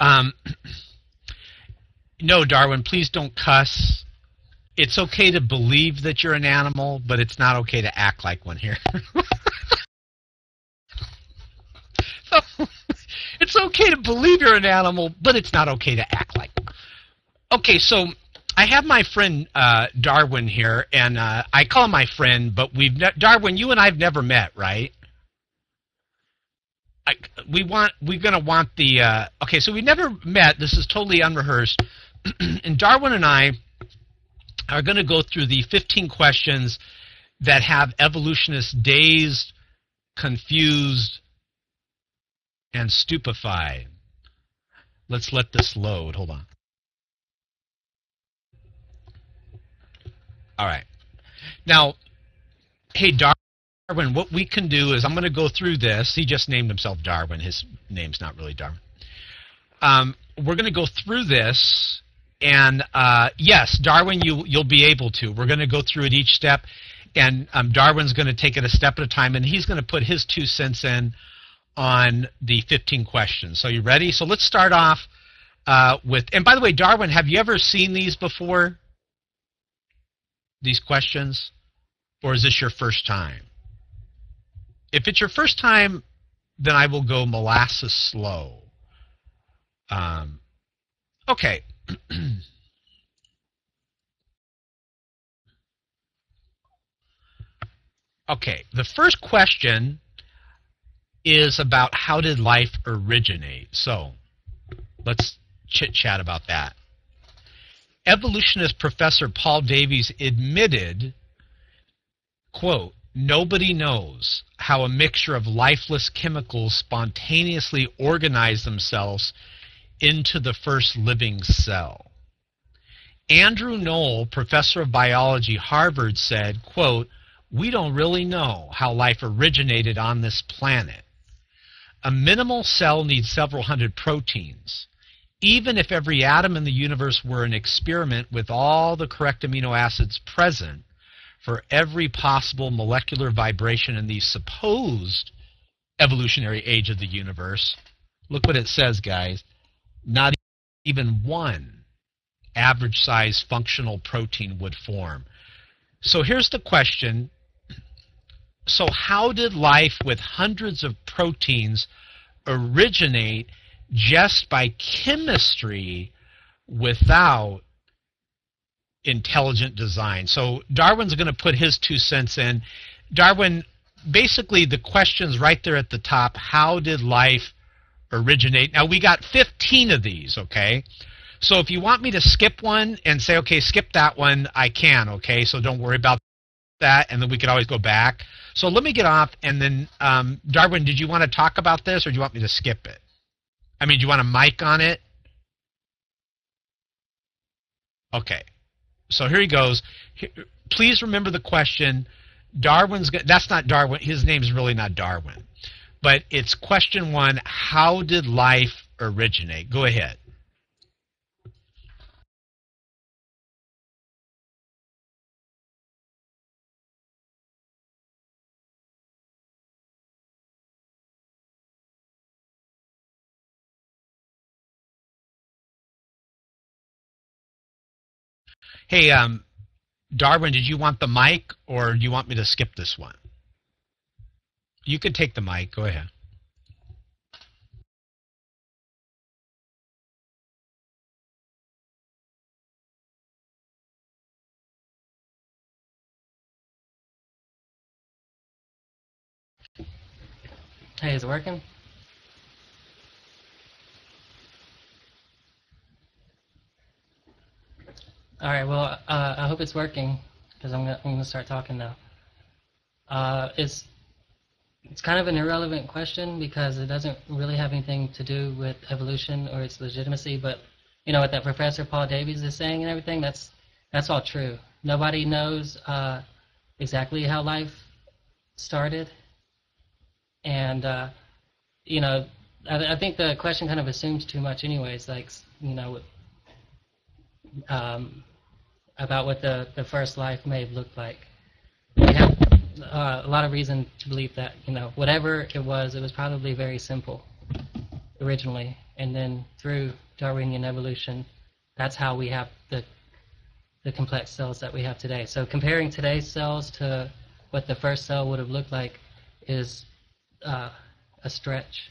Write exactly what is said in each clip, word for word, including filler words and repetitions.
Um, no, Darwin, please don't cuss. It's okay to believe that you're an animal, but it's not okay to act like one here. So, it's okay to believe you're an animal, but it's not okay to act like one. Okay, so I have my friend uh, Darwin here, and uh, I call him my friend, but we've ne Darwin, you and I have never met, right? I, we want we're gonna want the uh, okay. So we've never met. This is totally unrehearsed, and Darwin and I are going to go through the fifteen questions that have evolutionists dazed, confused, and stupefied. Let's let this load. Hold on. All right. Now, hey, Darwin, what we can do is I'm going to go through this. He just named himself Darwin. His name's not really Darwin. Um, we're going to go through this. And uh, yes, Darwin, you, you'll be able to. We're going to go through it each step. And um, Darwin's going to take it a step at a time. And he's going to put his two cents in on the fifteen questions. So you ready? So let's start off uh, with, and by the way, Darwin, have you ever seen these before? These questions? Or is this your first time? If it's your first time, then I will go molasses slow. Um, okay. Okay, the first question is about how did life originate. So let's chit-chat about that. Evolutionist Professor Paul Davies admitted, quote, "Nobody knows how a mixture of lifeless chemicals spontaneously organize themselves into the first living cell." Andrew Knoll, professor of biology, Harvard, said, quote, "We don't really know how life originated on this planet. A minimal cell needs several hundred proteins. Even if every atom in the universe were an experiment with all the correct amino acids present for every possible molecular vibration in the supposed evolutionary age of the universe," look what it says, guys, "not even one average size functional protein would form." So here's the question. So how did life with hundreds of proteins originate just by chemistry without intelligent design? So Darwin's going to put his two cents in. Darwin, basically the question's right there at the top. How did life originate? Now we got fifteen of these, okay? So if you want me to skip one and say, okay, skip that one, I can, okay? So don't worry about that, and then we could always go back. So let me get off, and then, um, Darwin, did you want to talk about this, or do you want me to skip it? I mean, do you want a mic on it? Okay. So here he goes. Here, please remember the question. Darwin's, that's not Darwin. His name's really not Darwin. But it's question one, how did life originate? Go ahead. Hey, um, Darwin, did you want the mic, or do you want me to skip this one? You could take the mic. Go ahead. Hey, is it working? All right, well, uh, I hope it's working, because I'm going to start talking now. Uh, it's, it's kind of an irrelevant question, because it doesn't really have anything to do with evolution or its legitimacy, but, you know, what that Professor Paul Davies is saying and everything, that's, that's all true. Nobody knows uh, exactly how life started, and, uh, you know, I, I think the question kind of assumes too much anyways, like, you know, um, about what the, the first life may have looked like. We have uh, a lot of reason to believe that, you know, whatever it was, it was probably very simple originally. and then through Darwinian evolution, that's how we have the the complex cells that we have today. So comparing today's cells to what the first cell would have looked like is uh, a stretch.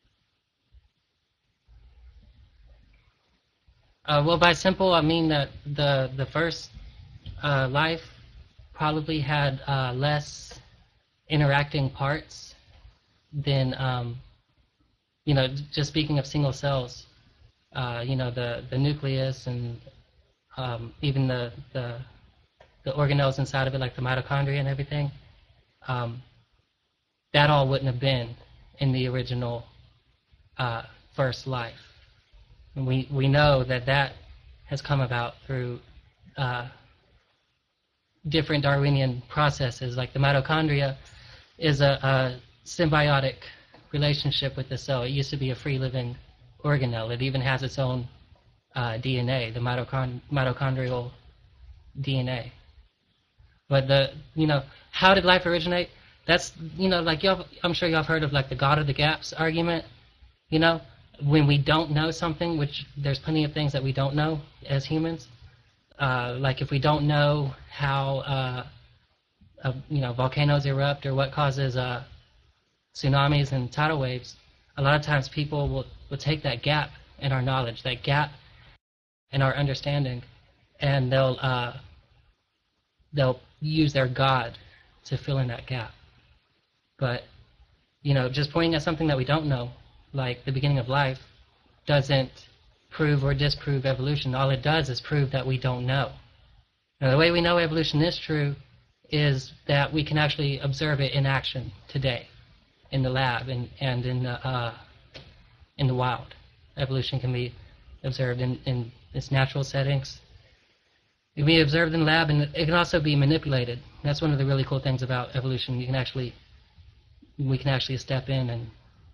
Uh, well, by simple, I mean that the the first uh, life probably had uh, less interacting parts than, um, you know, just speaking of single cells, uh, you know, the, the nucleus and um, even the, the, the organelles inside of it, like the mitochondria and everything, um, that all wouldn't have been in the original uh, first life. And we, we know that that has come about through uh, different Darwinian processes. Like the mitochondria is a, a symbiotic relationship with the cell. It used to be a free-living organelle. It even has its own uh, D N A, the mitochond mitochondrial D N A. But the, you know, how did life originate? That's, you know, like y'all, I'm sure y'all have heard of like the God of the gaps argument. You know, when we don't know something, which there's plenty of things that we don't know as humans. Uh, like if we don't know how, uh, uh, you know, volcanoes erupt or what causes uh, tsunamis and tidal waves, a lot of times people will, will take that gap in our knowledge, that gap in our understanding, and they'll uh, they'll use their God to fill in that gap. But, you know, just pointing at something that we don't know, like the beginning of life, doesn't prove or disprove evolution. All it does is prove that we don't know. Now, the way we know evolution is true is that we can actually observe it in action today in the lab and, and in, the, uh, in the wild. Evolution can be observed in, in its natural settings. It can be observed in the lab, and it can also be manipulated. That's one of the really cool things about evolution. You can actually, we can actually step in and...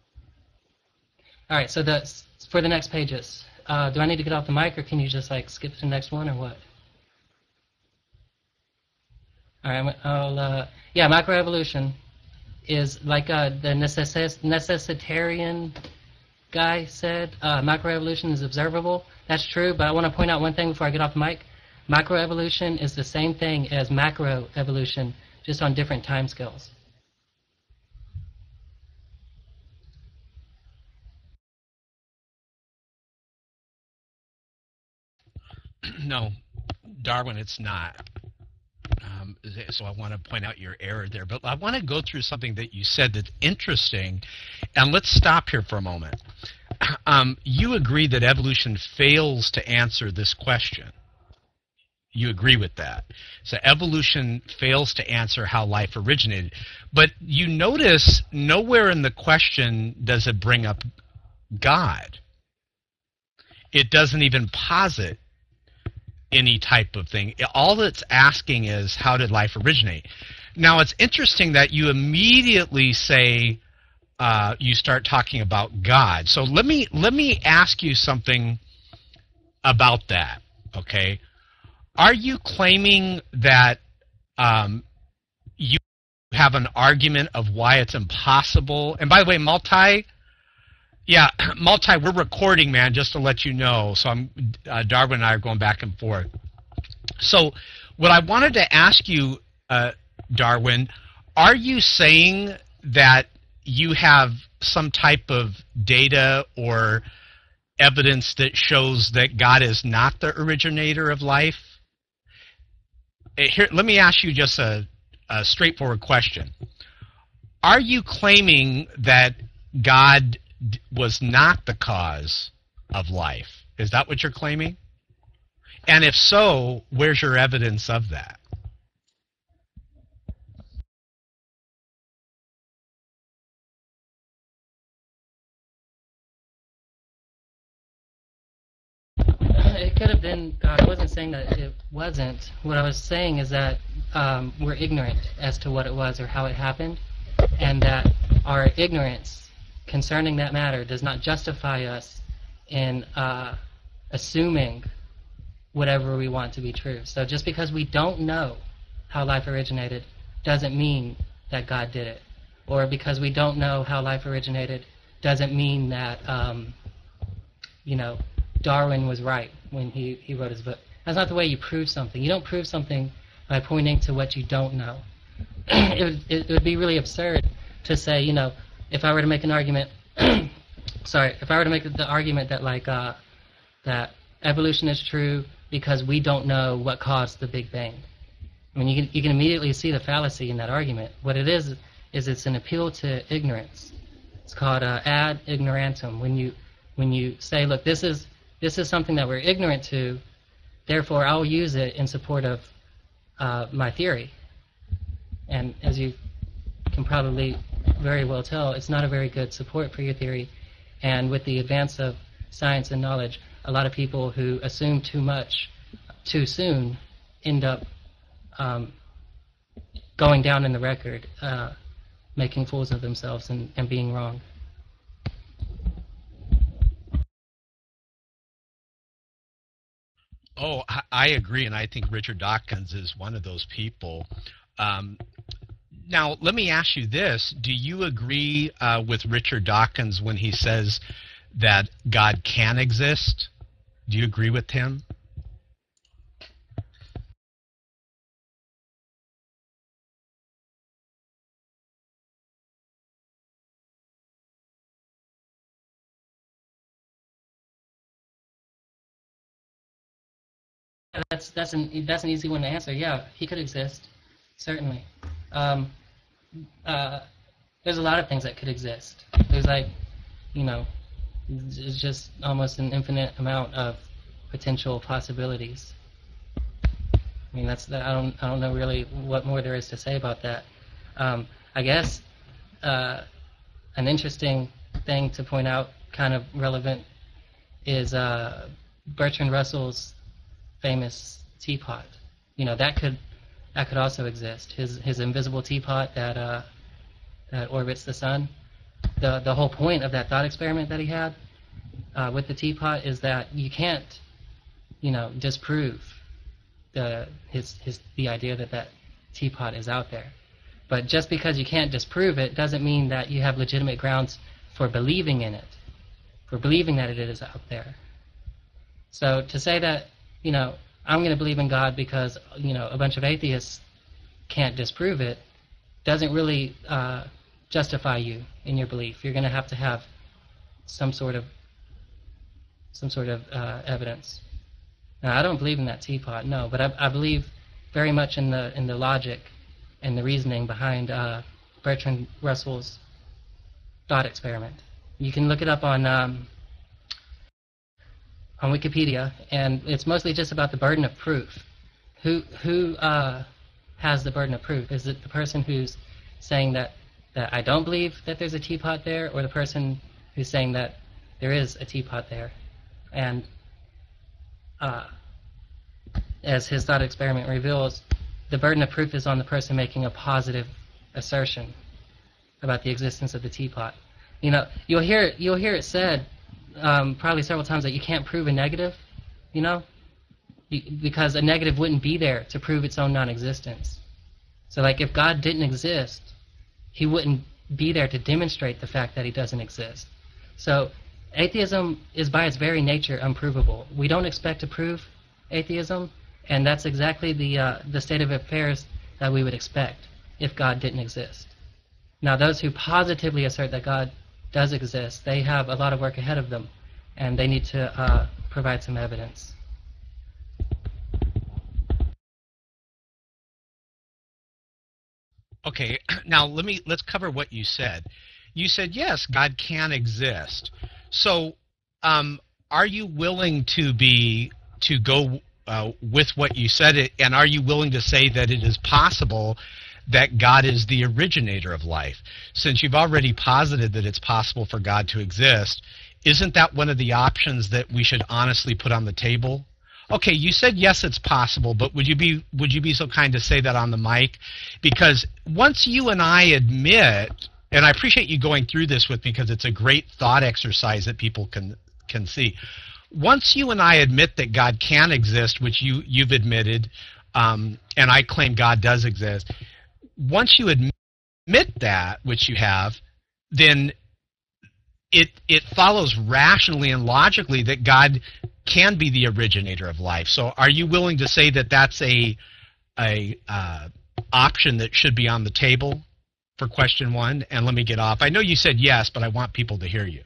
All right, so the, for the next pages, uh, do I need to get off the mic, or can you just like skip to the next one, or what? All right, I'll, uh, yeah, macroevolution is like uh, the necess necessitarian guy said, uh, macroevolution is observable. That's true, but I want to point out one thing before I get off the mic. Macroevolution is the same thing as macroevolution, just on different timescales. No, Darwin, it's not. Um, so I want to point out your error there. But I want to go through something that you said that's interesting. And let's stop here for a moment. Um, you agree that evolution fails to answer this question. You agree with that. So evolution fails to answer how life originated. But you notice nowhere in the question does it bring up God. It doesn't even posit any type of thing. All it's asking is, how did life originate? Now, it's interesting that you immediately say, uh, you start talking about God. So let me let me ask you something about that. Okay, are you claiming that um, you have an argument of why it's impossible? And by the way, multi. Yeah, multi, we're recording, man, just to let you know. So I'm, uh, Darwin and I are going back and forth. So what I wanted to ask you, uh, Darwin, are you saying that you have some type of data or evidence that shows that God is not the originator of life? Here, let me ask you just a, a straightforward question. Are you claiming that God was not the cause of life? Is that what you're claiming? And if so, where's your evidence of that? It could have been, uh, I wasn't saying that it wasn't. What I was saying is that um, we're ignorant as to what it was or how it happened, and that our ignorance concerning that matter does not justify us in uh, assuming whatever we want to be true. So just because we don't know how life originated doesn't mean that God did it. Or because we don't know how life originated doesn't mean that um, you know, Darwin was right when he, he wrote his book. That's not the way you prove something. You don't prove something by pointing to what you don't know. it, would, it would be really absurd to say, you know, if I were to make an argument, sorry, if I were to make the argument that like uh, that evolution is true because we don't know what caused the Big Bang. I mean, you can you can immediately see the fallacy in that argument. What it is is it's an appeal to ignorance. It's called uh, ad ignorantum. When you when you say, look, this is this is something that we're ignorant to, therefore I'll use it in support of uh, my theory. And as you can probably very well tell, it's not a very good support for your theory. And with the advance of science and knowledge, a lot of people who assume too much too soon end up um, going down in the record, uh, making fools of themselves and, and being wrong. Oh, I agree, and I think Richard Dawkins is one of those people. Um, now, let me ask you this. Do you agree uh, with Richard Dawkins when he says that God can exist? Do you agree with him? That's that's an that's an easy one to answer. Yeah, he could exist, certainly. Um, uh, there's a lot of things that could exist. There's like, you know, it's just almost an infinite amount of potential possibilities. I mean, that's I don't I don't know really what more there is to say about that. Um, I guess uh, an interesting thing to point out, kind of relevant, is uh, Bertrand Russell's famous teapot. You know, that could that could also exist. His his invisible teapot that uh, that orbits the sun. The the whole point of that thought experiment that he had uh, with the teapot is that you can't, you know, disprove the his his the idea that that teapot is out there. But just because you can't disprove it doesn't mean that you have legitimate grounds for believing in it, for believing that it is out there. So to say that, you know, I'm going to believe in God because, you know, a bunch of atheists can't disprove it, doesn't really uh, justify you in your belief. You're going to have to have some sort of some sort of uh, evidence. Now, I don't believe in that teapot, no, but I, I believe very much in the in the logic and the reasoning behind uh, Bertrand Russell's thought experiment. You can look it up on um, on Wikipedia, and it's mostly just about the burden of proof. Who who uh, has the burden of proof? Is it the person who's saying that that I don't believe that there's a teapot there, or the person who's saying that there is a teapot there? And uh, as his thought experiment reveals, the burden of proof is on the person making a positive assertion about the existence of the teapot. You know, you'll hear you'll hear it said um, probably several times that you can't prove a negative, you know, you, because a negative wouldn't be there to prove its own non-existence. So, like, if God didn't exist, He wouldn't be there to demonstrate the fact that He doesn't exist. So, atheism is by its very nature unprovable. We don't expect to prove atheism, and that's exactly the uh, the state of affairs that we would expect if God didn't exist. Now, those who positively assert that God does exist, they have a lot of work ahead of them, and they need to uh, provide some evidence. Okay, now let me let's cover what you said. You said yes, God can exist. So, um, are you willing to be to go uh, with what you said, and are you willing to say that it is possible that God is the originator of life? Since you've already posited that it's possible for God to exist, isn't that one of the options that we should honestly put on the table? Okay, you said yes, it's possible, but would you be would you be so kind to say that on the mic? Because once you and I admit, and I appreciate you going through this with me because it's a great thought exercise that people can can see. Once you and I admit that God can exist, which you you've admitted, um, and I claim God does exist. Once you admit that, which you have, then it it follows rationally and logically that God can be the originator of life. So are you willing to say that that's a a uh, option that should be on the table for question one? And let me get off. I know you said yes, but I want people to hear you.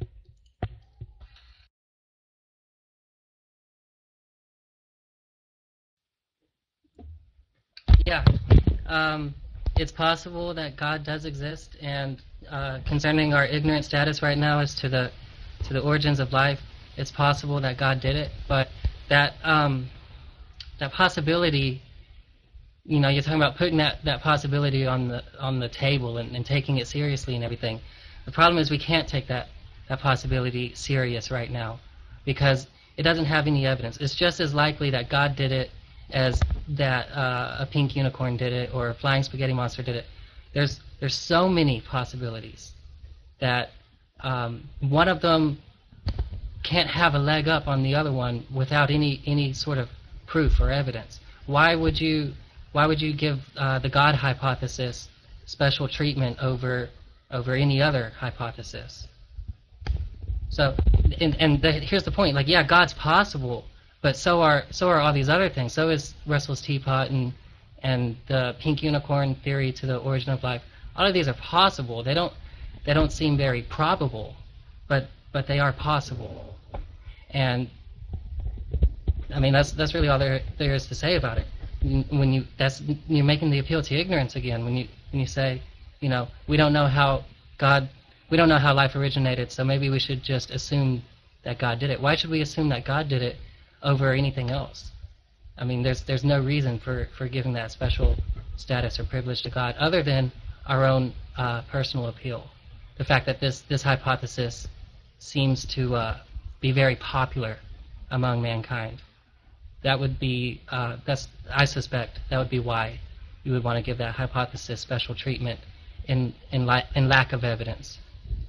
Yeah, um, it's possible that God does exist, and uh, concerning our ignorant status right now as to the to the origins of life, it's possible that God did it. But that um, that possibility, you know, you're talking about putting that, that possibility on the on the table and, and taking it seriously and everything. The problem is we can't take that that possibility serious right now because it doesn't have any evidence. It's just as likely that God did it as that uh, a pink unicorn did it or a flying spaghetti monster did it. There's there's so many possibilities that um, one of them can't have a leg up on the other one without any any sort of proof or evidence. Why would you why would you give uh, the God hypothesis special treatment over over any other hypothesis? So and and the, here's the point. Like, yeah, God's possible. But so are so are all these other things. So is Russell's teapot and and the pink unicorn theory to the origin of life. All of these are possible. They don't they don't seem very probable, but but they are possible. And I mean that's that's really all there there is to say about it. When you that's you're making the appeal to ignorance again. When you when you say, you know, we don't know how God we don't know how life originated, so maybe we should just assume that God did it. Why should we assume that God did it over anything else? I mean, there's there's no reason for, for giving that special status or privilege to God other than our own uh, personal appeal. The fact that this, this hypothesis seems to uh, be very popular among mankind. That would be, uh, that's I suspect, that would be why you would want to give that hypothesis special treatment in, in, la in lack of evidence.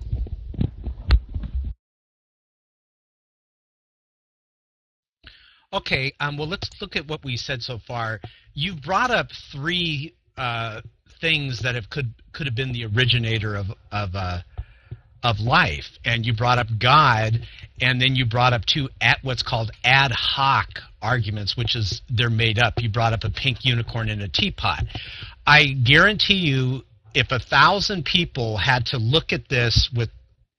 Okay, um, well, let's look at what we said so far. You've brought up three uh, things that have could could have been the originator of of uh, of life, and you brought up God, and then you brought up two at what's called ad hoc arguments, which is they're made up. You brought up a pink unicorn in a teapot. I guarantee you, if a thousand people had to look at this with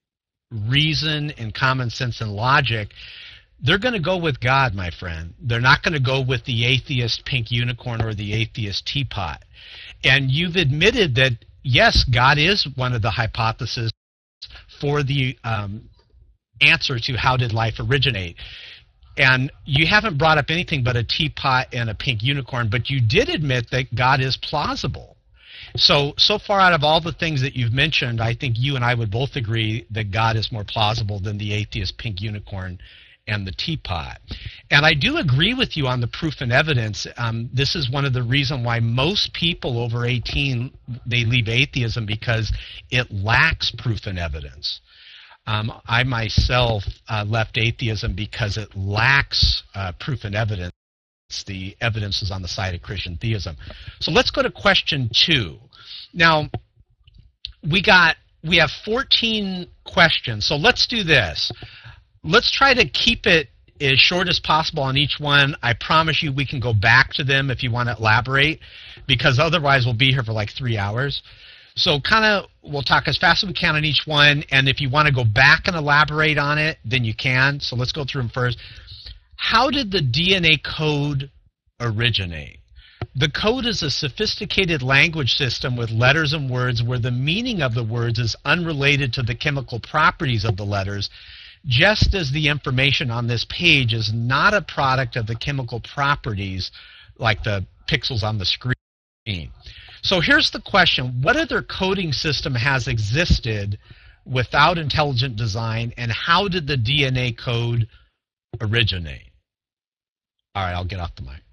reason and common sense and logic, they're going to go with God, my friend. They're not going to go with the atheist pink unicorn or the atheist teapot. And you've admitted that, yes, God is one of the hypotheses for the um, answer to how did life originate. And you haven't brought up anything but a teapot and a pink unicorn, but you did admit that God is plausible. So, so far out of all the things that you've mentioned, I think you and I would both agree that God is more plausible than the atheist pink unicorn and the teapot. And I do agree with you on the proof and evidence. Um, this is one of the reasons why most people over eighteen, they leave atheism, because it lacks proof and evidence. Um, I myself uh, left atheism because it lacks uh, proof and evidence. The evidence is on the side of Christian theism. So let's go to question two. Now, we got we have fourteen questions. So let's do this. Let's try to keep it as short as possible on each one. I promise you we can go back to them if you want to elaborate, because otherwise we'll be here for like three hours. So kind of we'll talk as fast as we can on each one, and if you want to go back and elaborate on it, then you can. So let's go through them first. How did the D N A code originate? The code is a sophisticated language system with letters and words where the meaning of the words is unrelated to the chemical properties of the letters, just as the information on this page is not a product of the chemical properties like the pixels on the screen. So here's the question: what other coding system has existed without intelligent design, and how did the D N A code originate? All right, I'll get off the mic.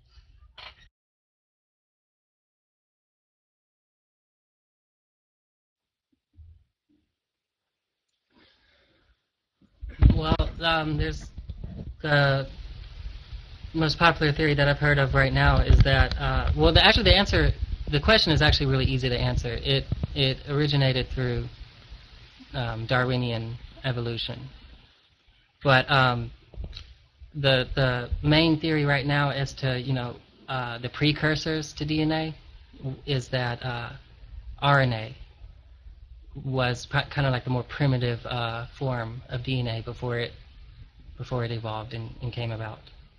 Well, um, there's the most popular theory that I've heard of right now is that, uh, well, the, actually the answer, the question is actually really easy to answer. It it originated through um, Darwinian evolution. But um, the the main theory right now as to you know uh, the precursors to D N A is that uh, R N A was kind of like the more primitive uh, form of D N A before it before it evolved and, and came about.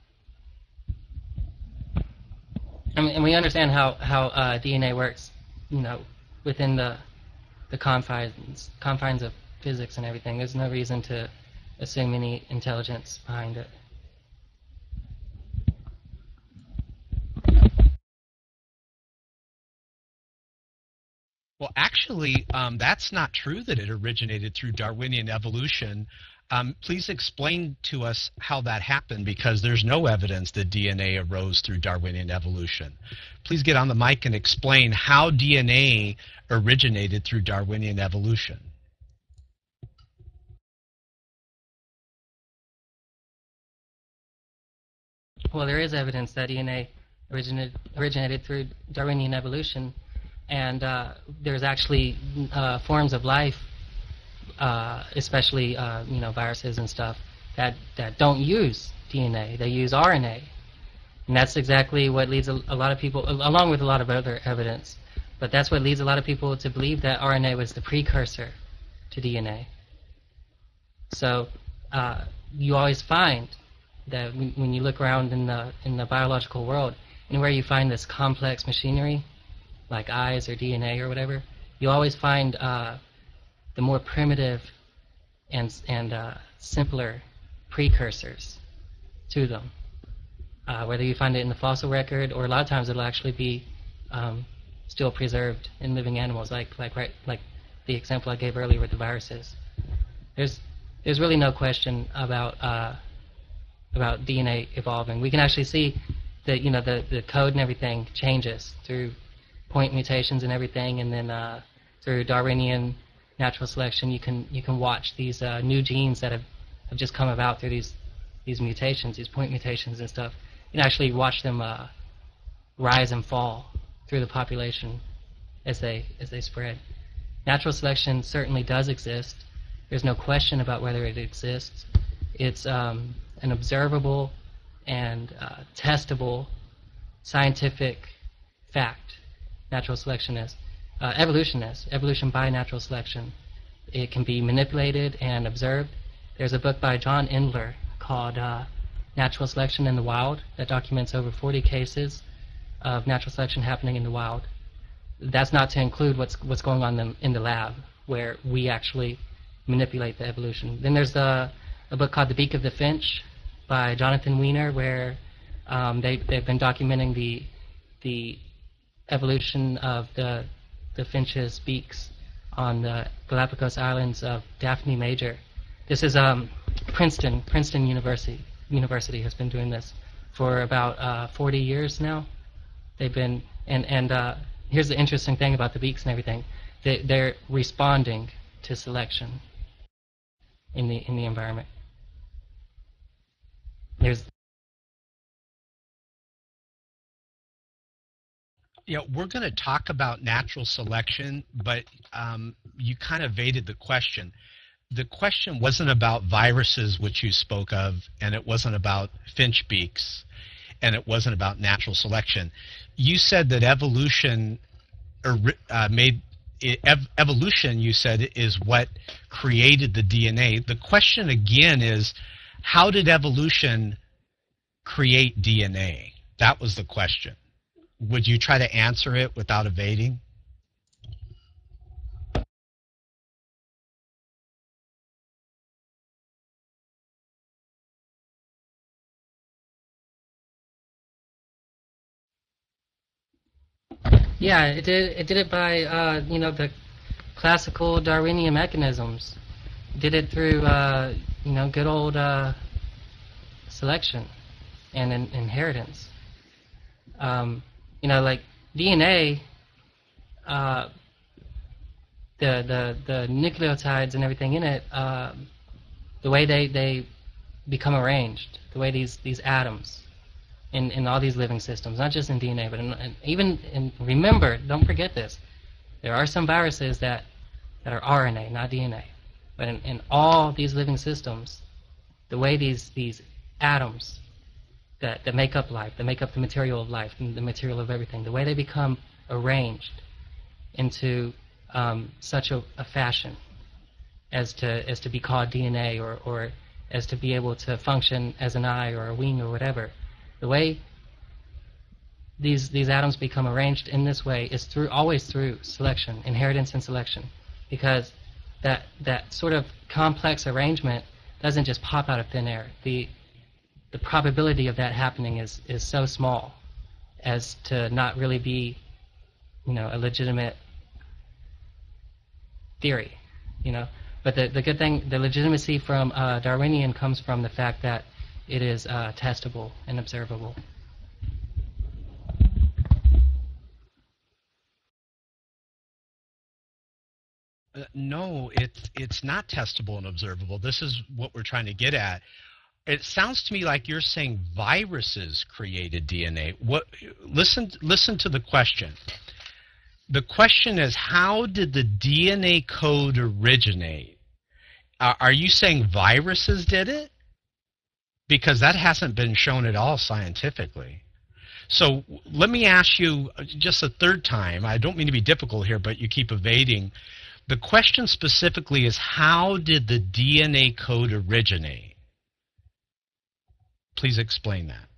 I mean, and we understand how how uh, D N A works, you know, within the the confines confines of physics and everything. There's no reason to assume any intelligence behind it. Well, actually, um, that's not true that it originated through Darwinian evolution. Um, please explain to us how that happened, because there's no evidence that D N A arose through Darwinian evolution. Please get on the mic and explain how D N A originated through Darwinian evolution. Well, there is evidence that D N A originated, originated through Darwinian evolution, and uh, there's actually uh, forms of life, uh, especially uh, you know viruses and stuff, that that don't use D N A. They use R N A, and that's exactly what leads a, a lot of people, along with a lot of other evidence, but that's what leads a lot of people to believe that R N A was the precursor to D N A. So uh, you always find that when you look around in the in the biological world, anywhere you find this complex machinery, like eyes or D N A or whatever, you always find uh, the more primitive and and uh, simpler precursors to them. Uh, whether you find it in the fossil record, or a lot of times it'll actually be um, still preserved in living animals, like like right like the example I gave earlier with the viruses. There's there's really no question about uh, about D N A evolving. We can actually see that you know the the code and everything changes through point mutations and everything, and then uh, through Darwinian natural selection, you can you can watch these uh, new genes that have, have just come about through these these mutations, these point mutations and stuff. You can actually watch them uh, rise and fall through the population as they as they spread. Natural selection certainly does exist. There's no question about whether it exists. It's um, an observable and uh, testable scientific fact. Natural selection is. Uh, evolution is. Evolution by natural selection. It can be manipulated and observed. There's a book by John Endler called uh, Natural Selection in the Wild that documents over forty cases of natural selection happening in the wild. That's not to include what's what's going on in, in the lab, where we actually manipulate the evolution. Then there's a, a book called The Beak of the Finch by Jonathan Weiner, where um, they, they've been documenting the the evolution of the the finch's beaks on the Galapagos Islands of Daphne Major. This is um, Princeton, Princeton University. University has been doing this for about uh, forty years now. They've been, and and uh, here's the interesting thing about the beaks and everything. They, they're responding to selection in the in the environment. There's Yeah, we're going to talk about natural selection, but um, you kind of evaded the question. The question wasn't about viruses, which you spoke of, and it wasn't about finch beaks, and it wasn't about natural selection. You said that evolution uh, made ev evolution. You said is what created the D N A. The question again is, how did evolution create D N A? That was the question. Would you try to answer it without evading? Yeah, it did. It did it by uh, you know the classical Darwinian mechanisms. Did it through uh, you know good old uh, selection and in inheritance. Um, you know, like D N A, uh, the the the nucleotides and everything in it, uh, the way they they become arranged, the way these these atoms in in all these living systems, not just in D N A, but in, in, even in, remember, don't forget this, there are some viruses that that are R N A, not D N A. But in, in all these living systems, the way these these atoms that, that make up life, that make up the material of life, and the material of everything, the way they become arranged into um, such a, a fashion as to as to be called D N A, or, or as to be able to function as an eye or a wing or whatever. The way these these atoms become arranged in this way is through always through selection, inheritance and selection, because that that sort of complex arrangement doesn't just pop out of thin air. The the probability of that happening is is so small as to not really be, you know, a legitimate theory, you know. But the the good thing, the legitimacy from uh, Darwinian comes from the fact that it is uh, testable and observable. Uh, no, it's it's not testable and observable. This is what we're trying to get at. It sounds to me like you're saying viruses created D N A. What? Listen, listen to the question. The question is, how did the D N A code originate? Uh, are you saying viruses did it? Because that hasn't been shown at all scientifically. So let me ask you just a third time. I don't mean to be difficult here, but you keep evading. The question specifically is, how did the D N A code originate? Please explain that.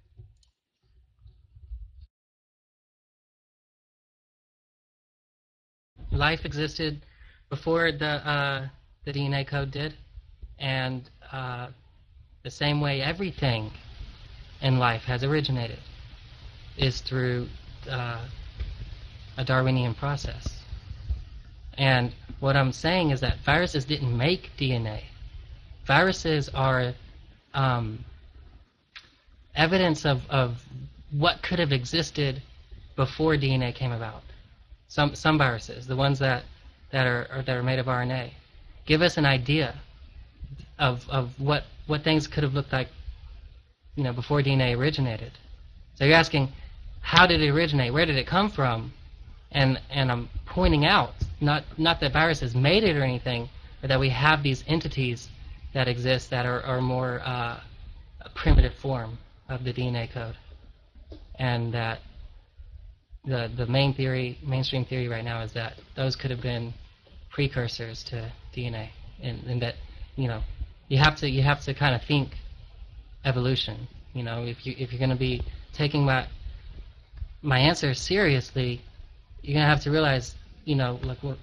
Life existed before the uh, the D N A code did, and uh, the same way everything in life has originated is through uh, a Darwinian process. And what I'm saying is that viruses didn't make D N A. Viruses are um, evidence of, of what could have existed before D N A came about. Some some viruses, the ones that that are, are that are made of R N A, give us an idea of of what what things could have looked like, you know, before D N A originated. So you're asking, how did it originate? Where did it come from? And and I'm pointing out not not that viruses made it or anything, but that we have these entities that exist that are are more uh, a primitive form of the D N A code, and that the the main theory, mainstream theory right now is that those could have been precursors to D N A, and, and that, you know, you have to you have to kind of think evolution. You know, if you if you're going to be taking my my answer seriously, you're going to have to realize, you know, like what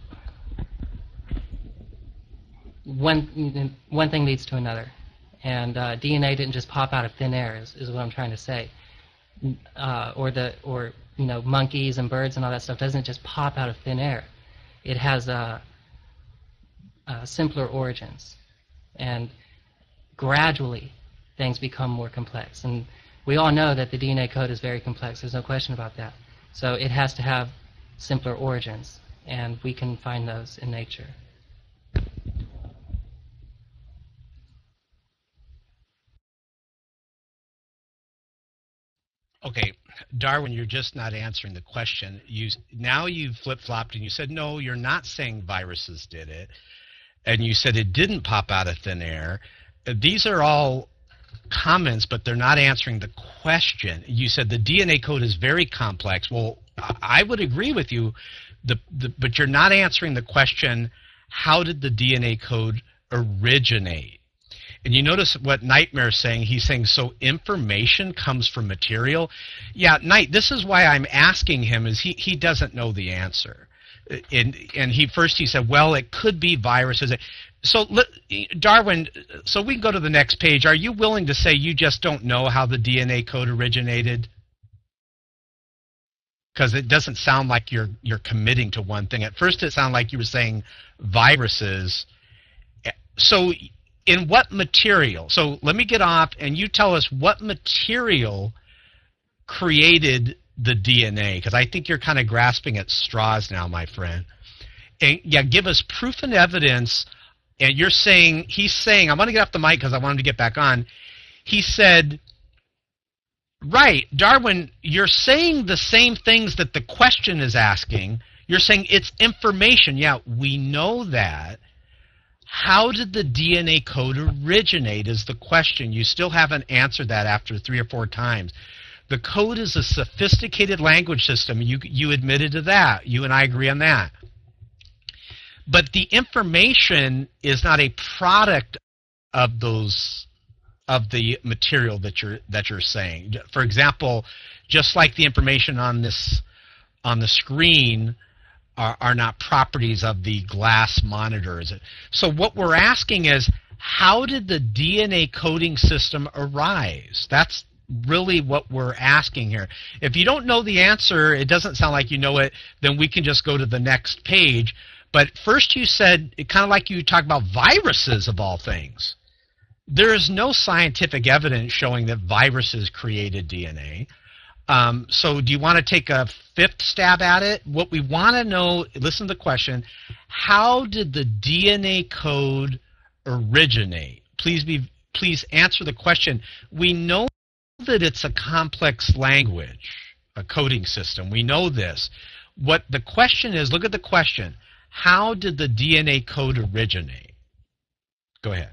one one thing leads to another, and uh, D N A didn't just pop out of thin air, is, is what I'm trying to say. Uh, or the or you know, monkeys and birds and all that stuff doesn't just pop out of thin air. It has uh, uh, simpler origins, and gradually things become more complex. And we all know that the D N A code is very complex. There's no question about that. So it has to have simpler origins, and we can find those in nature. Okay, Darwin, you're just not answering the question. You now you've flip-flopped and you said, no, you're not saying viruses did it, and you said it didn't pop out of thin air. These are all comments, but they're not answering the question. You said the D N A code is very complex. Well, I would agree with you, the, the, but you're not answering the question, how did the D N A code originate? And you notice what Nightmare's saying. He's saying, so information comes from material. Yeah, Night, this is why I'm asking him, is he, he doesn't know the answer. And, and he first he said, well, it could be viruses. So, Darwin, so we can go to the next page. Are you willing to say you just don't know how the D N A code originated? Because it doesn't sound like you're, you're committing to one thing. At first it sounded like you were saying viruses. So in what material? So let me get off and you tell us what material created the D N A, because I think you're kind of grasping at straws now, my friend. And yeah, give us proof and evidence. And you're saying, he's saying, I want to get off the mic because I want him to get back on. He said, right, Darwin, you're saying the same things that the question is asking. You're saying it's information. Yeah, we know that. How did the D N A code originate is the question. You still haven't answered that after three or four times. The code is a sophisticated language system. You, you admitted to that. You and I agree on that. But the information is not a product of those of the material that you're that you're saying. For example, just like the information on this on the screen are, are not properties of the glass monitors. So what we're asking is, how did the D N A coding system arise? That's really what we're asking here. If you don't know the answer, it doesn't sound like you know it, then we can just go to the next page. But first you said, it kind of like you talked about viruses of all things. There is no scientific evidence showing that viruses created D N A. Um, so do you want to take a fifth stab at it? What we want to know, listen to the question, how did the D N A code originate? Please be, please answer the question. We know that it's a complex language, a coding system. We know this. What the question is, look at the question. How did the D N A code originate? Go ahead.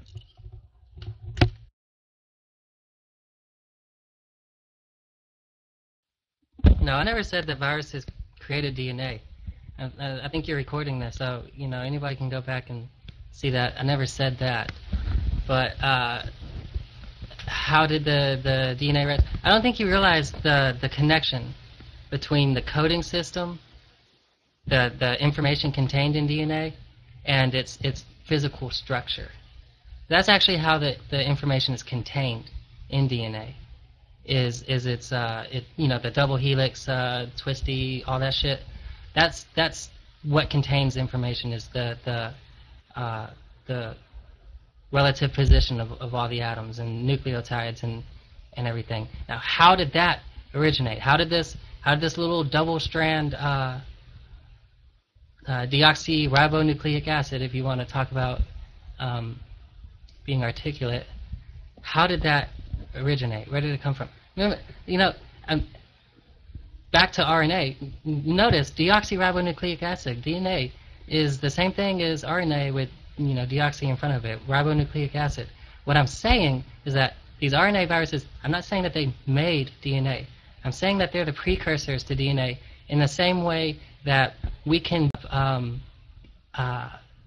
No, I never said that viruses created D N A. I, I think you're recording this, so you know anybody can go back and see that. I never said that. But uh, how did the the D N A? I don't think you realize the the connection between the coding system, the the information contained in D N A, and its its physical structure. That's actually how the the information is contained in D N A. Is is its uh it you know the double helix, uh, twisty, all that shit. That's that's what contains information, is the the uh, the relative position of, of all the atoms and nucleotides and and everything. Now, how did that originate? How did this how did this little double strand uh, uh, deoxyribonucleic acid, if you want to talk about um, being articulate, how did that originate? Where did it come from? Remember, you know, um, back to R N A. Notice deoxyribonucleic acid, D N A, is the same thing as R N A with, you know, deoxy in front of it, ribonucleic acid. What I'm saying is that these R N A viruses, I'm not saying that they made D N A. I'm saying that they're the precursors to D N A in the same way that we can um, uh,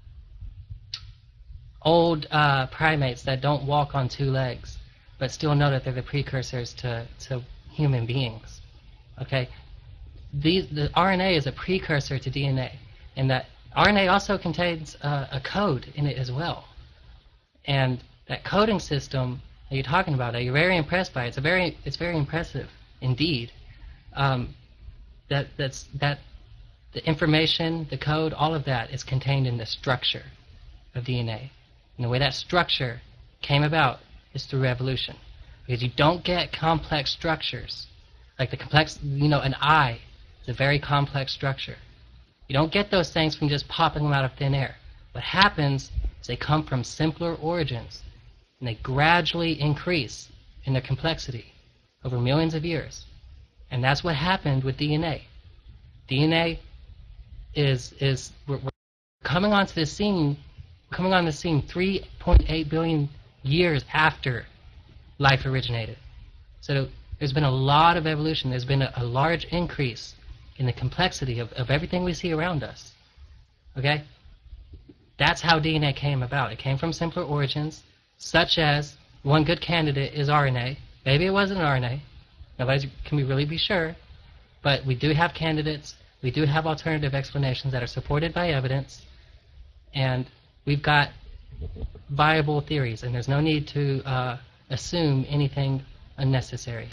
old uh, primates that don't walk on two legs, but still know that they're the precursors to, to human beings. Okay? These, the R N A is a precursor to D N A, and that R N A also contains uh, a code in it as well. And that coding system that you're talking about, that you're very impressed by, it's a very, it's very impressive indeed. Um, that that's that the information, the code, all of that is contained in the structure of D N A. And the way that structure came about is through evolution, because you don't get complex structures like the complex, you know, an eye is a very complex structure. You don't get those things from just popping them out of thin air. What happens is they come from simpler origins, and they gradually increase in their complexity over millions of years. And that's what happened with D N A. D N A is is we're, we're coming onto the scene, coming on the scene three point eight billion years after life originated. So there's been a lot of evolution. There's been a, a large increase in the complexity of, of everything we see around us. Okay? That's how D N A came about. It came from simpler origins, such as one good candidate is R N A. Maybe it wasn't R N A. Nobody can we really be sure. But we do have candidates. We do have alternative explanations that are supported by evidence. And we've got viable theories, and there's no need to uh, assume anything unnecessary.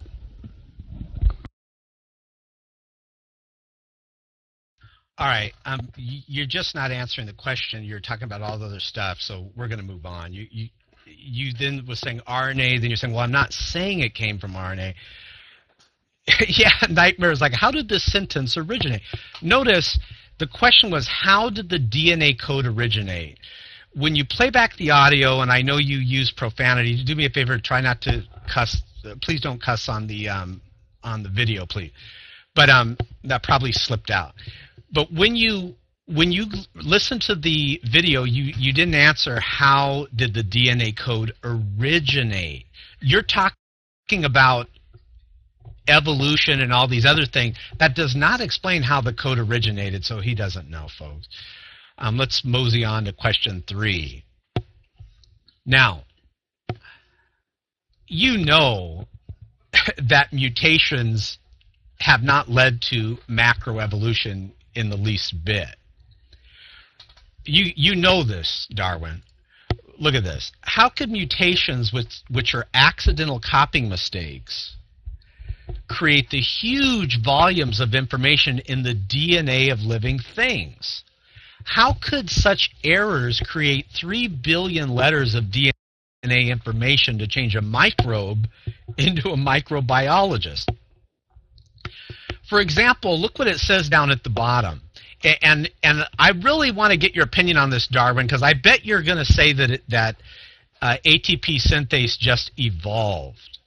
All right, um, you're just not answering the question. You're talking about all the other stuff, so we're going to move on. You, you, you then was saying R N A, then you're saying, well, I'm not saying it came from R N A. Yeah, Nightmare is like, how did this sentence originate? Notice the question was, how did the D N A code originate? When you play back the audio, and I know you use profanity, do me a favor, try not to cuss. Uh, please don't cuss on the um, on the video, please. But um, that probably slipped out. But when you when you listen to the video, you, you didn't answer how did the D N A code originate. You're talking about evolution and all these other things. That does not explain how the code originated, so he doesn't know, folks. Um, let's mosey on to question three. Now, you know that mutations have not led to macroevolution in the least bit. You, you know this, Darwin. Look at this. How could mutations, which, which are accidental copying mistakes, create the huge volumes of information in the D N A of living things? How could such errors create three billion letters of D N A information to change a microbe into a microbiologist? For example, look what it says down at the bottom. And, and I really want to get your opinion on this, Darwin, because I bet you're going to say that, it, that uh, A T P synthase just evolved.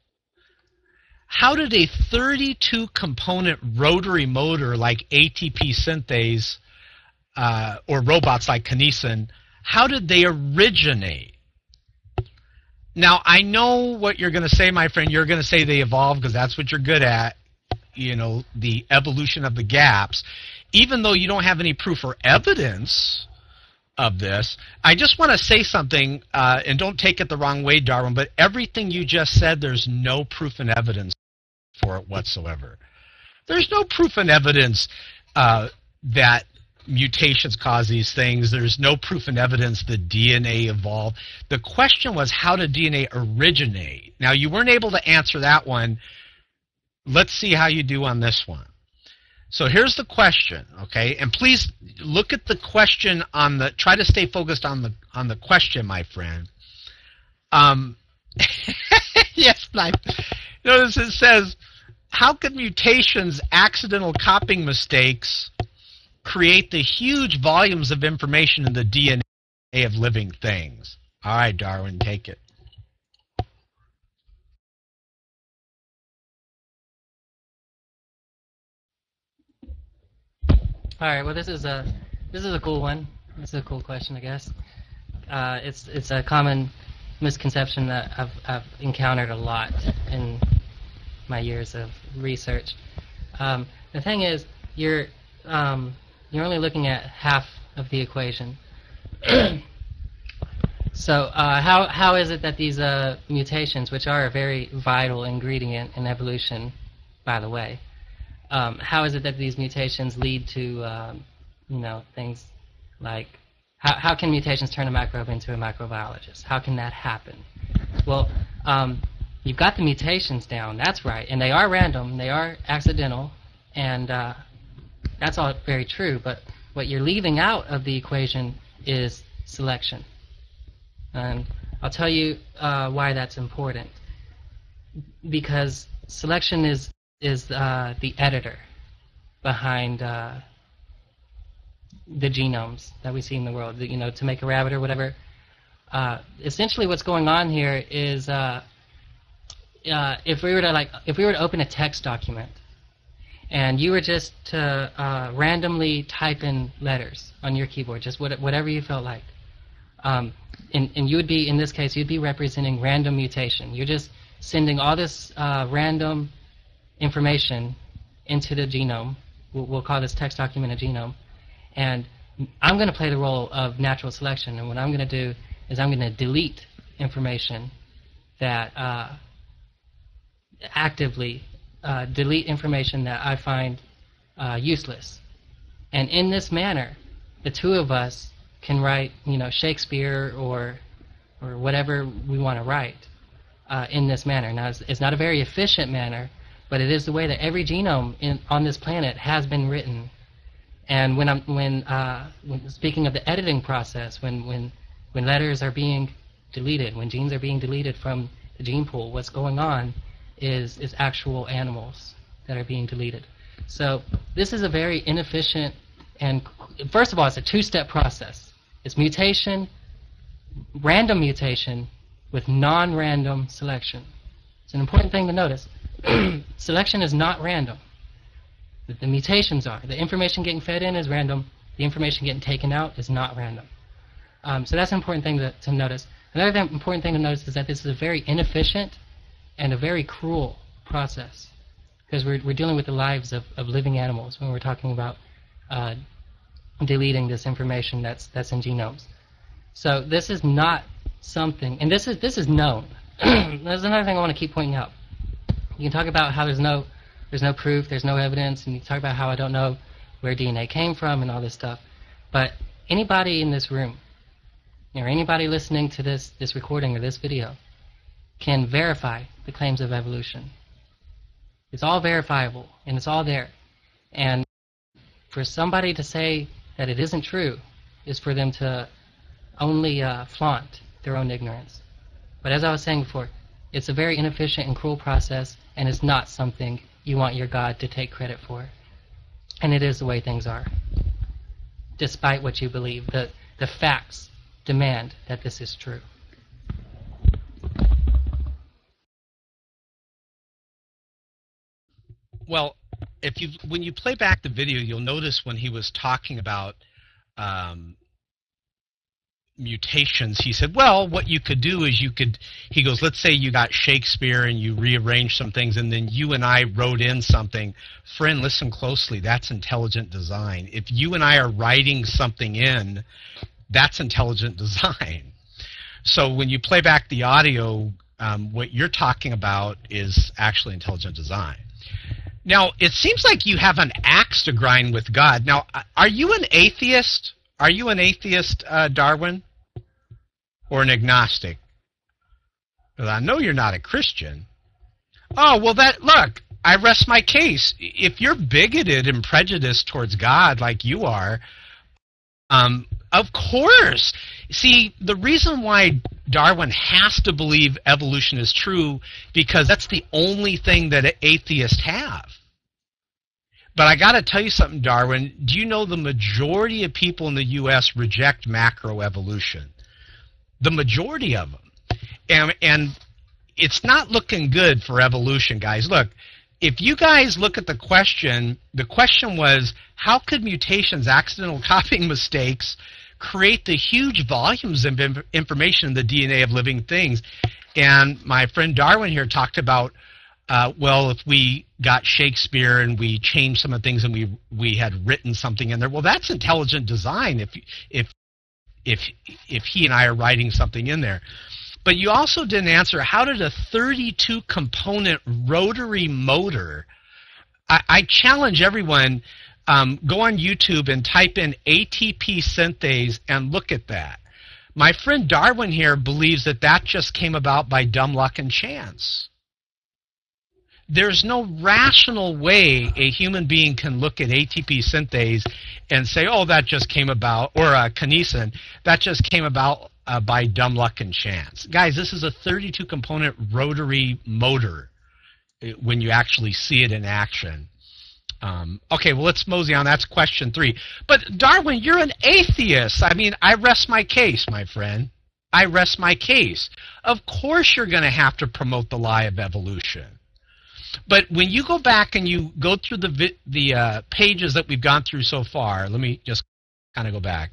How did a thirty-two component rotary motor like A T P synthase uh, or robots like kinesin, how did they originate? Now, I know what you're going to say, my friend. You're going to say they evolved because that's what you're good at, you know, the evolution of the gaps. Even though you don't have any proof or evidence of this, I just want to say something, uh, and don't take it the wrong way, Darwin, but everything you just said, there's no proof and evidence for it whatsoever. There's no proof and evidence uh, that mutations cause these things. There's no proof and evidence that D N A evolved. The question was, how did D N A originate? Now, you weren't able to answer that one. Let's see how you do on this one. So here's the question, okay? And please look at the question on the, try to stay focused on the on the question, my friend. Um, yes, my, notice it says, how could mutations, accidental copying mistakes, create the huge volumes of information in the D N A of living things? All right, Darwin, take it. All right. Well, this is a this is a cool one. This is a cool question, I guess. Uh, it's it's a common misconception that I've I've encountered a lot in my years of research. Um, the thing is, you're um, you're only looking at half of the equation. So uh, how how is it that these uh, mutations, which are a very vital ingredient in evolution, by the way, um, how is it that these mutations lead to um, you know, things like how how can mutations turn a microbe into a microbiologist? How can that happen? Well, um, you've got the mutations down. That's right, and they are random. They are accidental, and uh, that's all very true. But what you're leaving out of the equation is selection. And I'll tell you uh, why that's important. Because selection is is uh, the editor behind uh, the genomes that we see in the world. You know, to make a rabbit or whatever. Uh, essentially, what's going on here is uh, uh, if we were to like if we were to open a text document, and you were just to uh, randomly type in letters on your keyboard, just what, whatever you felt like. Um, and, and you would be, in this case, you'd be representing random mutation. You're just sending all this uh, random information into the genome. We'll, we'll call this text document a genome. And I'm going to play the role of natural selection. And what I'm going to do is I'm going to delete information that uh, actively uh, delete information that I find uh, useless. And in this manner, the two of us can write, you know, Shakespeare or or whatever we want to write uh, in this manner. Now, it's, it's not a very efficient manner, but it is the way that every genome in, on this planet has been written. And when I'm when, uh, when speaking of the editing process, when when when letters are being deleted, when genes are being deleted from the gene pool, what's going on is is actual animals that are being deleted. So this is a very inefficient, and first of all, it's a two-step process. It's mutation, random mutation, with non-random selection. It's an important thing to notice. Selection is not random. The, the mutations are. The information getting fed in is random. the information getting taken out is not random. Um, so that's an important thing to, to notice. Another th important thing to notice is that this is a very inefficient and a very cruel process, because we're, we're dealing with the lives of, of living animals when we're talking about uh, deleting this information that's, that's in genomes. So this is not something, and this is, this is known. There's another thing I want to keep pointing out. You can talk about how there's no, there's no proof, there's no evidence, and you talk about how I don't know where D N A came from and all this stuff. But anybody in this room, or anybody listening to this, this recording or this video, can verify the claims of evolution. It's all verifiable, and it's all there. And for somebody to say that it isn't true is for them to only uh, flaunt their own ignorance. But as I was saying before, it's a very inefficient and cruel process, and it's not something you want your God to take credit for. And it is the way things are. Despite what you believe, the, the facts demand that this is true. Well, if you when you play back the video, you'll notice when he was talking about um, mutations, he said, well, what you could do is you could, he goes, let's say you got Shakespeare and you rearranged some things and then you and I wrote in something. Friend, listen closely, that's intelligent design. If you and I are writing something in, that's intelligent design. So when you play back the audio, um, what you're talking about is actually intelligent design. Now, it seems like you have an axe to grind with God. Now, are you an atheist? Are you an atheist, uh, Darwin? Or an agnostic? Well, I know you're not a Christian. Oh, well, that, look, I rest my case. If you're bigoted and prejudiced towards God like you are, um, of course. See, the reason why Darwin has to believe evolution is true, because that's the only thing that atheists have. But I got to tell you something, Darwin. Do you know the majority of people in the U S reject macroevolution? The majority of them. And, and it's not looking good for evolution, guys. Look, if you guys look at the question, the question was, how could mutations, accidental copying mistakes, create the huge volumes of information in the D N A of living things? And my friend Darwin here talked about, uh, well, if we got Shakespeare and we changed some of the things and we we had written something in there, well, that's intelligent design if if if if he and I are writing something in there. But you also didn't answer, how did a thirty-two component rotary motor, I, I challenge everyone, um, go on YouTube and type in A T P synthase and look at that. My friend Darwin here believes that that just came about by dumb luck and chance. There's no rational way a human being can look at A T P synthase and say, oh, that just came about, or uh, kinesin, that just came about uh, by dumb luck and chance. Guys, this is a thirty-two component rotary motor when you actually see it in action. Um, okay, well, let's mosey on. That's question three. But, Darwin, you're an atheist. I mean, I rest my case, my friend. I rest my case. Of course you're going to have to promote the lie of evolution. But when you go back and you go through the, vi the uh, pages that we've gone through so far, let me just kind of go back.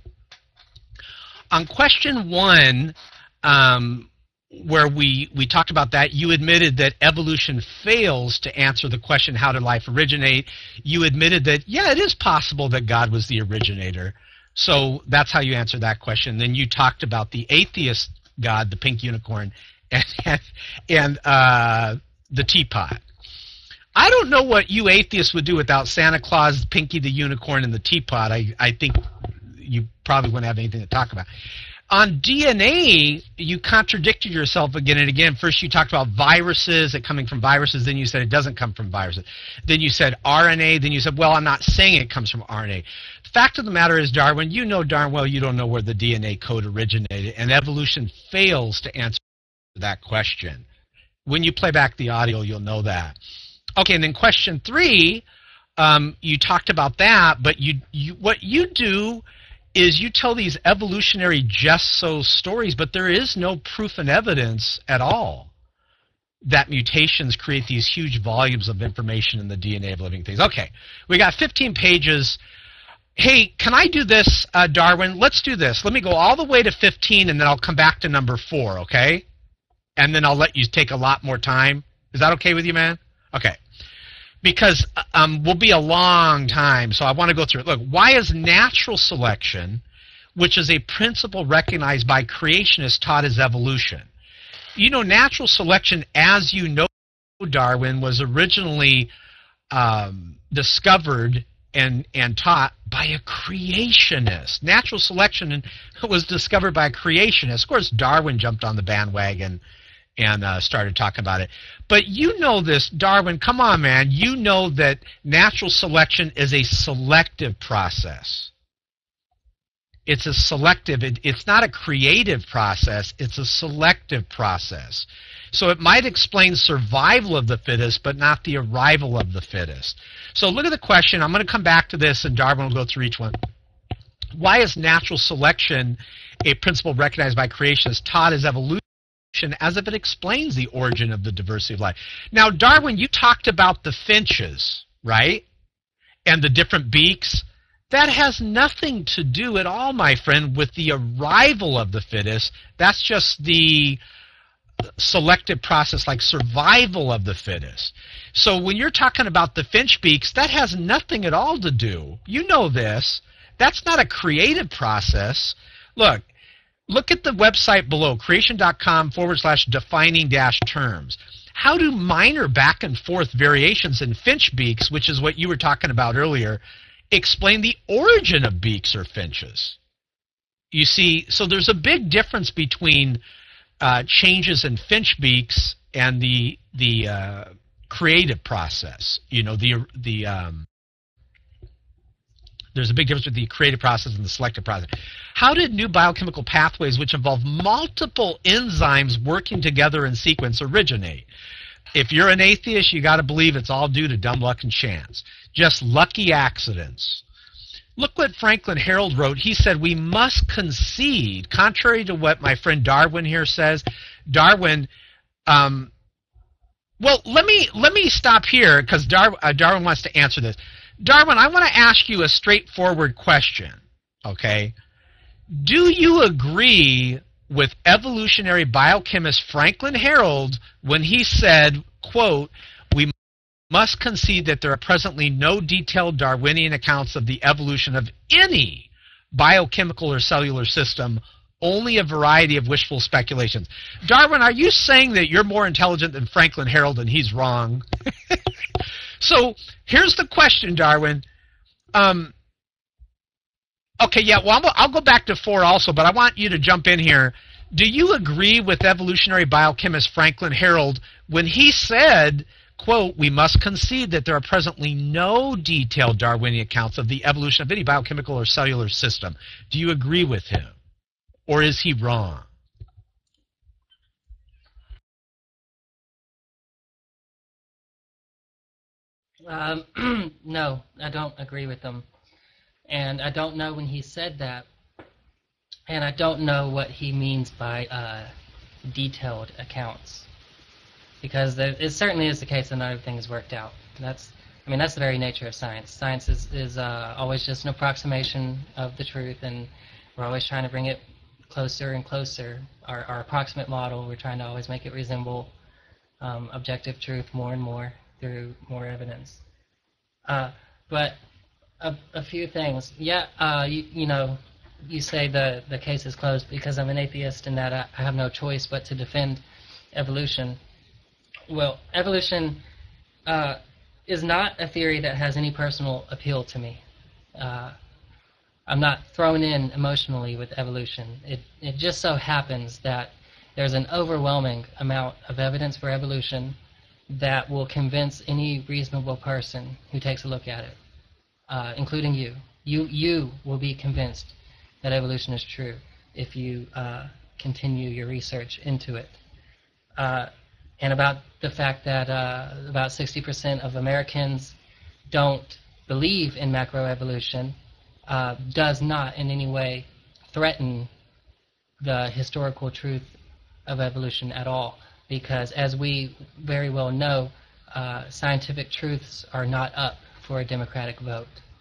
On question one, um, where we, we talked about that, you admitted that evolution fails to answer the question, how did life originate? You admitted that, yeah, it is possible that God was the originator. So that's how you answered that question. Then you talked about the atheist God, the pink unicorn, and, and, and uh, the teapot. I don't know what you atheists would do without Santa Claus, Pinky the unicorn, and the teapot. I, I think you probably wouldn't have anything to talk about. On D N A, you contradicted yourself again and again. First you talked about viruses, it coming from viruses. Then you said it doesn't come from viruses. Then you said R N A. Then you said, well, I'm not saying it comes from R N A. The fact of the matter is, Darwin, you know darn well you don't know where the D N A code originated, and evolution fails to answer that question. When you play back the audio, you'll know that. Okay, and then question three, um, you talked about that, but you, you what you do is you tell these evolutionary just-so stories, but there is no proof and evidence at all that mutations create these huge volumes of information in the D N A of living things. Okay, we got fifteen pages, Hey, can I do this, uh, Darwin? Let's do this. Let me go all the way to fifteen, and then I'll come back to number four, okay? And then I'll let you take a lot more time. Is that okay with you, man? Okay. Because um, we'll be a long time, so I want to go through it. Look, why is natural selection, which is a principle recognized by creationists, taught as evolution? You know, natural selection, as you know, Darwin, was originally um, discovered and, and taught by a creationist. Natural selection was discovered by a creationist. Of course, Darwin jumped on the bandwagon and uh, started talking about it. But you know this, Darwin, come on, man. You know that natural selection is a selective process. It's a selective, it, it's not a creative process, it's a selective process. So it might explain survival of the fittest, but not the arrival of the fittest. So look at the question. I'm going to come back to this, and Darwin will go through each one. Why is natural selection a principle recognized by creationists, taught as evolution, as if it explains the origin of the diversity of life? Now, Darwin, you talked about the finches, right? And the different beaks. That has nothing to do at all, my friend, with the arrival of the fittest. That's just the selective process, like survival of the fittest. So when you're talking about the finch beaks, that has nothing at all to do. You know this. That's not a creative process. Look, look at the website below, creation.com forward slash defining dash terms. How do minor back and forth variations in finch beaks, which is what you were talking about earlier, explain the origin of beaks or finches? You see, so there's a big difference between uh, changes in finch beaks and the the uh, creative process. You know, the the um, there's a big difference between the creative process and the selective process. How did new biochemical pathways, which involve multiple enzymes working together in sequence, originate? If you're an atheist, you got to believe it's all due to dumb luck and chance. Just lucky accidents. Look what Franklin Harold wrote. He said, we must concede, contrary to what my friend Darwin here says. Darwin, um, well, let me, let me stop here because Dar uh, Darwin wants to answer this. Darwin, I want to ask you a straightforward question, okay? Do you agree with evolutionary biochemist Franklin Harold when he said, quote, we must concede that there are presently no detailed Darwinian accounts of the evolution of any biochemical or cellular system, only a variety of wishful speculations. Darwin, are you saying that you're more intelligent than Franklin Harold and he's wrong? So here's the question, Darwin. Um, okay, yeah, well, I'll, I'll go back to four also, but I want you to jump in here. Do you agree with evolutionary biochemist Franklin Harold when he said, quote, we must concede that there are presently no detailed Darwinian accounts of the evolution of any biochemical or cellular system? Do you agree with him? Or is he wrong? Um, no, I don't agree with him. And I don't know when he said that. And I don't know what he means by uh, detailed accounts. Because there, it certainly is the case that not everything is worked out. That's, I mean, that's the very nature of science. Science is, is uh, always just an approximation of the truth, and we're always trying to bring it closer and closer. Our, our approximate model, we're trying to always make it resemble um, objective truth more and more through more evidence. Uh, but a, a few things. Yeah, uh, you, you know, you say the, the case is closed because I'm an atheist and that I, I have no choice but to defend evolution. Well, evolution uh, is not a theory that has any personal appeal to me. Uh, I'm not thrown in emotionally with evolution. It, it just so happens that there's an overwhelming amount of evidence for evolution that will convince any reasonable person who takes a look at it, uh, including you. You, you will be convinced that evolution is true if you uh, continue your research into it. Uh, and about the fact that uh, about sixty percent of Americans don't believe in macroevolution uh, does not in any way threaten the historical truth of evolution at all. Because as we very well know, uh, scientific truths are not up for a democratic vote.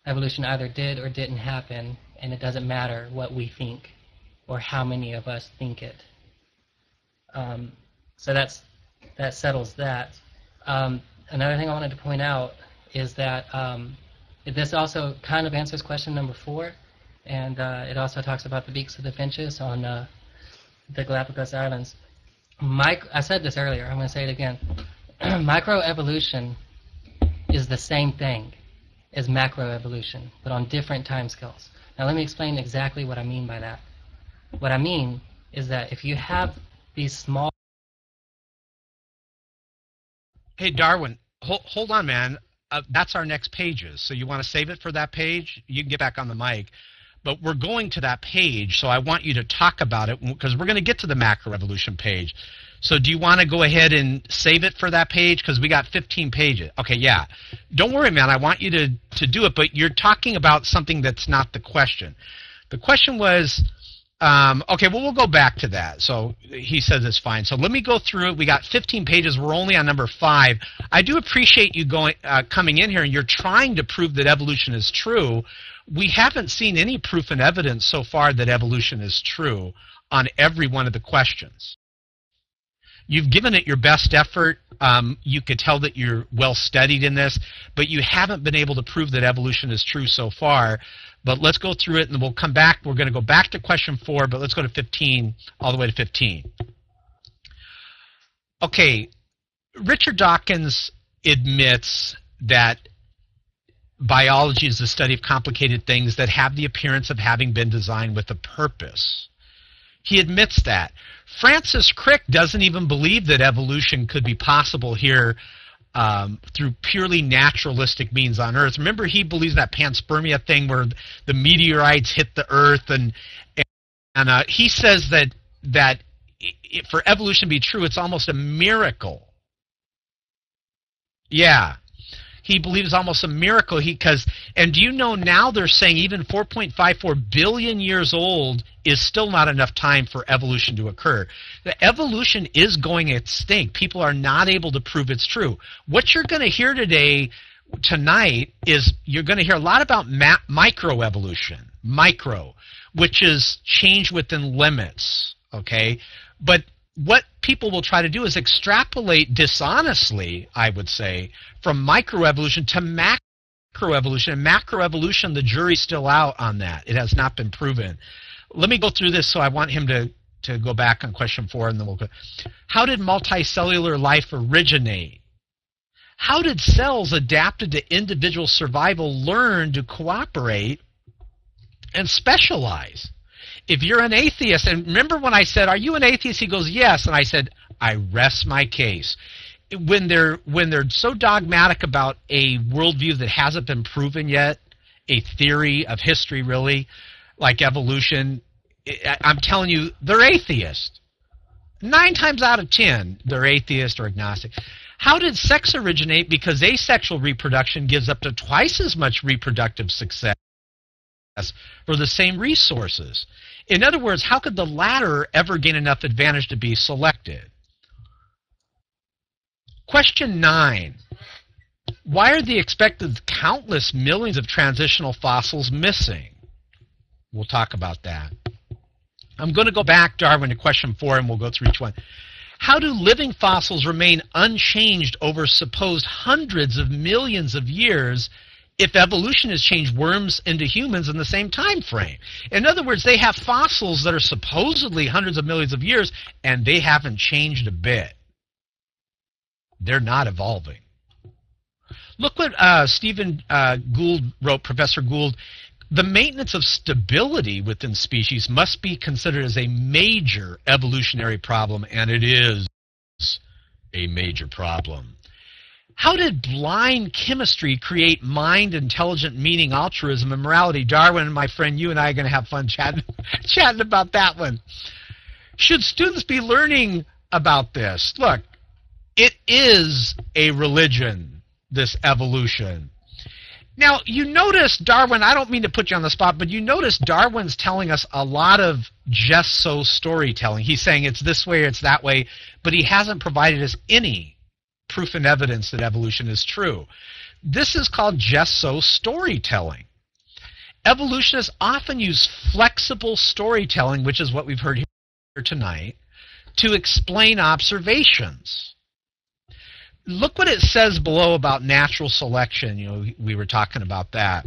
evolution either did or didn't happen, and it doesn't matter what we think or how many of us think it. Um, so that's that settles that. Um, another thing I wanted to point out is that um, this also kind of answers question number four, and uh, it also talks about the beaks of the finches on uh, the Galapagos Islands. Mic- I said this earlier, I'm going to say it again. Microevolution is the same thing as macroevolution, but on different timescales. Now let me explain exactly what I mean by that. What I mean is that if you have these small... Hey, Darwin, hold, hold on, man. Uh, that's our next pages. So you want to save it for that page? You can get back on the mic. But we're going to that page, so I want you to talk about it, because we're going to get to the macroevolution page. So do you want to go ahead and save it for that page? Because we got fifteen pages. Okay, yeah. Don't worry, man. I want you to, to do it, but you're talking about something that's not the question. The question was, um, okay, well, we'll go back to that. So he says it's fine. So let me go through it. We got fifteen pages. We're only on number five. I do appreciate you going, uh, coming in here, and you're trying to prove that evolution is true. We haven't seen any proof and evidence so far that evolution is true on every one of the questions. You've given it your best effort. Um, you could tell that you're well studied in this, but you haven't been able to prove that evolution is true so far. But let's go through it, and we'll come back. We're going to go back to question four, but let's go to fifteen, all the way to fifteen. Okay, Richard Dawkins admits that biology is the study of complicated things that have the appearance of having been designed with a purpose. He admits that. Francis Crick doesn't even believe that evolution could be possible here um, through purely naturalistic means on Earth. Remember, he believes that panspermia thing where the meteorites hit the Earth, and and uh, he says that that it, for evolution to be true, it's almost a miracle. Yeah. He believes almost a miracle. He, cause, and do you know now they're saying even four point five four billion years old is still not enough time for evolution to occur. The evolution is going extinct. People are not able to prove it's true. What you're going to hear today, tonight, is you're going to hear a lot about ma- microevolution, micro, which is change within limits, okay? But what people will try to do is extrapolate dishonestly, I would say, from microevolution to macroevolution. And macroevolution, the jury's still out on that. It has not been proven. Let me go through this, so I want him to, to go back on question four, and then we'll go. How did multicellular life originate? How did cells adapted to individual survival learn to cooperate and specialize? If you're an atheist, and remember when I said, are you an atheist? He goes, yes. And I said, I rest my case. When they're, when they're so dogmatic about a worldview that hasn't been proven yet, a theory of history really, like evolution, I'm telling you, they're atheist. Nine times out of ten, they're atheist or agnostic. How did sex originate? Because asexual reproduction gives up to twice as much reproductive success for the same resources. In other words, how could the latter ever gain enough advantage to be selected? Question nine. Why are the expected countless millions of transitional fossils missing? We'll talk about that. I'm going to go back, Darwin, to question four, and we'll go through each one. How do living fossils remain unchanged over supposed hundreds of millions of years if evolution has changed worms into humans in the same time frame? In other words, they have fossils that are supposedly hundreds of millions of years, and they haven't changed a bit. They're not evolving. Look what uh, Stephen uh, Gould wrote, Professor Gould. The maintenance of stability within species must be considered as a major evolutionary problem, and it is a major problem. How did blind chemistry create mind, intelligent meaning, altruism, and morality? Darwin, my friend, you and I are going to have fun chatting, chatting about that one. Should students be learning about this? Look, it is a religion, this evolution. Now, you notice, Darwin, I don't mean to put you on the spot, but you notice Darwin's telling us a lot of just-so storytelling. He's saying it's this way or it's that way, but he hasn't provided us any proof and evidence that evolution is true. This is called just-so storytelling. Evolutionists often use flexible storytelling, which is what we've heard here tonight, to explain observations. Look what it says below about natural selection. You know, we were talking about that.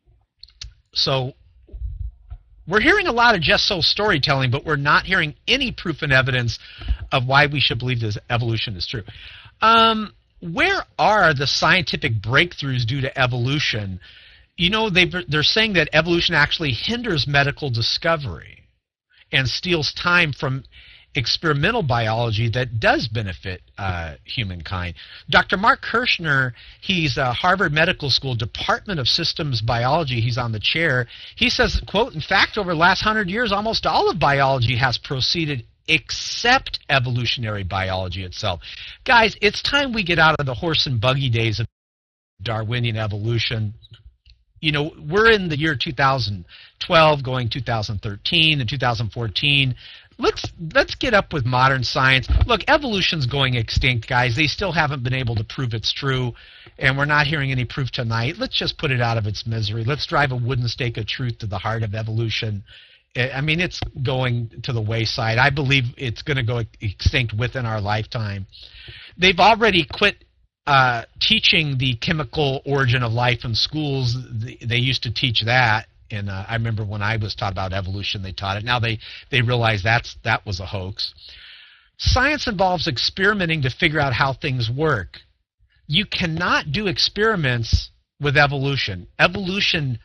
So we're hearing a lot of just so storytelling, but we're not hearing any proof and evidence of why we should believe this evolution is true. Um, where are the scientific breakthroughs due to evolution? You know, they've, they're saying that evolution actually hinders medical discovery and steals time from experimental biology that does benefit uh, humankind. Doctor Mark Kirshner, he's a Harvard Medical School Department of Systems Biology. He's on the chair. He says, quote, in fact, over the last hundred years, almost all of biology has proceeded except evolutionary biology itself. Guys, it's time we get out of the horse and buggy days of Darwinian evolution. You know, we're in the year two thousand twelve, going two thousand thirteen and two thousand fourteen. Let's let's get up with modern science. Look, evolution's going extinct, guys. They still haven't been able to prove it's true, and we're not hearing any proof tonight. Let's just put it out of its misery. Let's drive a wooden stake of truth to the heart of evolution. I mean, it's going to the wayside. I believe it's going to go extinct within our lifetime. They've already quit uh, teaching the chemical origin of life in schools. They used to teach that. And uh, I remember when I was taught about evolution, they taught it. Now they, they realize that's, that was a hoax. Science involves experimenting to figure out how things work. You cannot do experiments with evolution. Evolution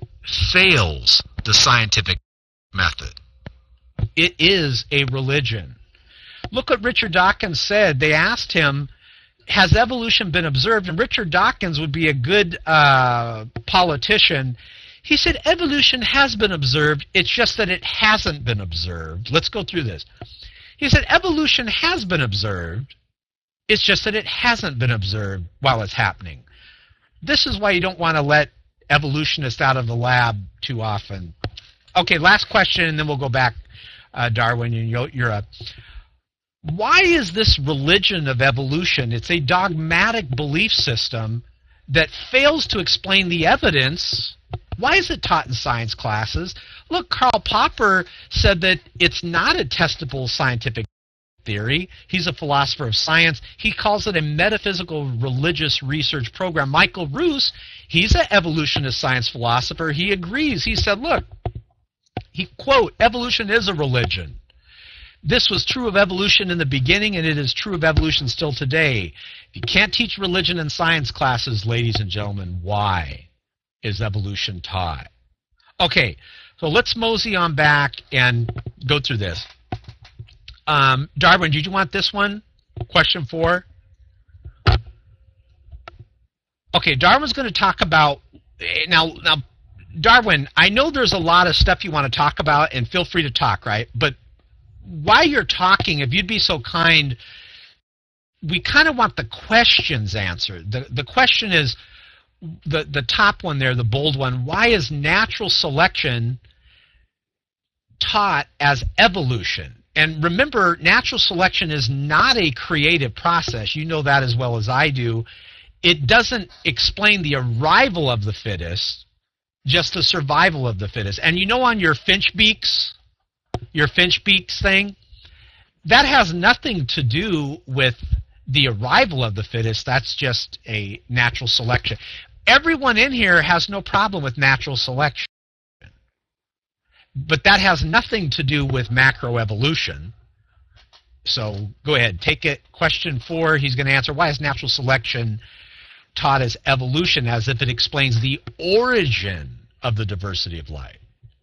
fails the scientific method. It is a religion. Look what Richard Dawkins said. They asked him, has evolution been observed? And Richard Dawkins would be a good uh, politician. He said, evolution has been observed, it's just that it hasn't been observed. Let's go through this. He said, evolution has been observed, it's just that it hasn't been observed while it's happening. This is why you don't want to let evolutionists out of the lab too often. Okay, last question, and then we'll go back, uh, Darwin, and you're up. Why is this religion of evolution, it's a dogmatic belief system that fails to explain the evidence? Why is it taught in science classes? Look, Karl Popper said that it's not a testable scientific theory. He's a philosopher of science. He calls it a metaphysical religious research program. Michael Roos, he's an evolutionist science philosopher. He agrees. He said, look, he quote, evolution is a religion. This was true of evolution in the beginning, and it is true of evolution still today. If you can't teach religion in science classes, ladies and gentlemen, why is evolution taught? Okay, so let's mosey on back and go through this. Um, Darwin, did you want this one? Question four. Okay, Darwin's going to talk about now. Now, Darwin, I know there's a lot of stuff you want to talk about, and feel free to talk, right? But while you're talking, if you'd be so kind, we kind of want the questions answered. The the question is, the the top one there, the bold one, why is natural selection taught as evolution? And remember, natural selection is not a creative process. You know that as well as I do. It doesn't explain the arrival of the fittest, just the survival of the fittest. And you know on your finch beaks, your finch beaks thing, that has nothing to do with the arrival of the fittest. That's just a natural selection. Everyone in here has no problem with natural selection. But that has nothing to do with macroevolution. So go ahead, take it. Question four, he's going to answer, why is natural selection taught as evolution, as if it explains the origin of the diversity of life?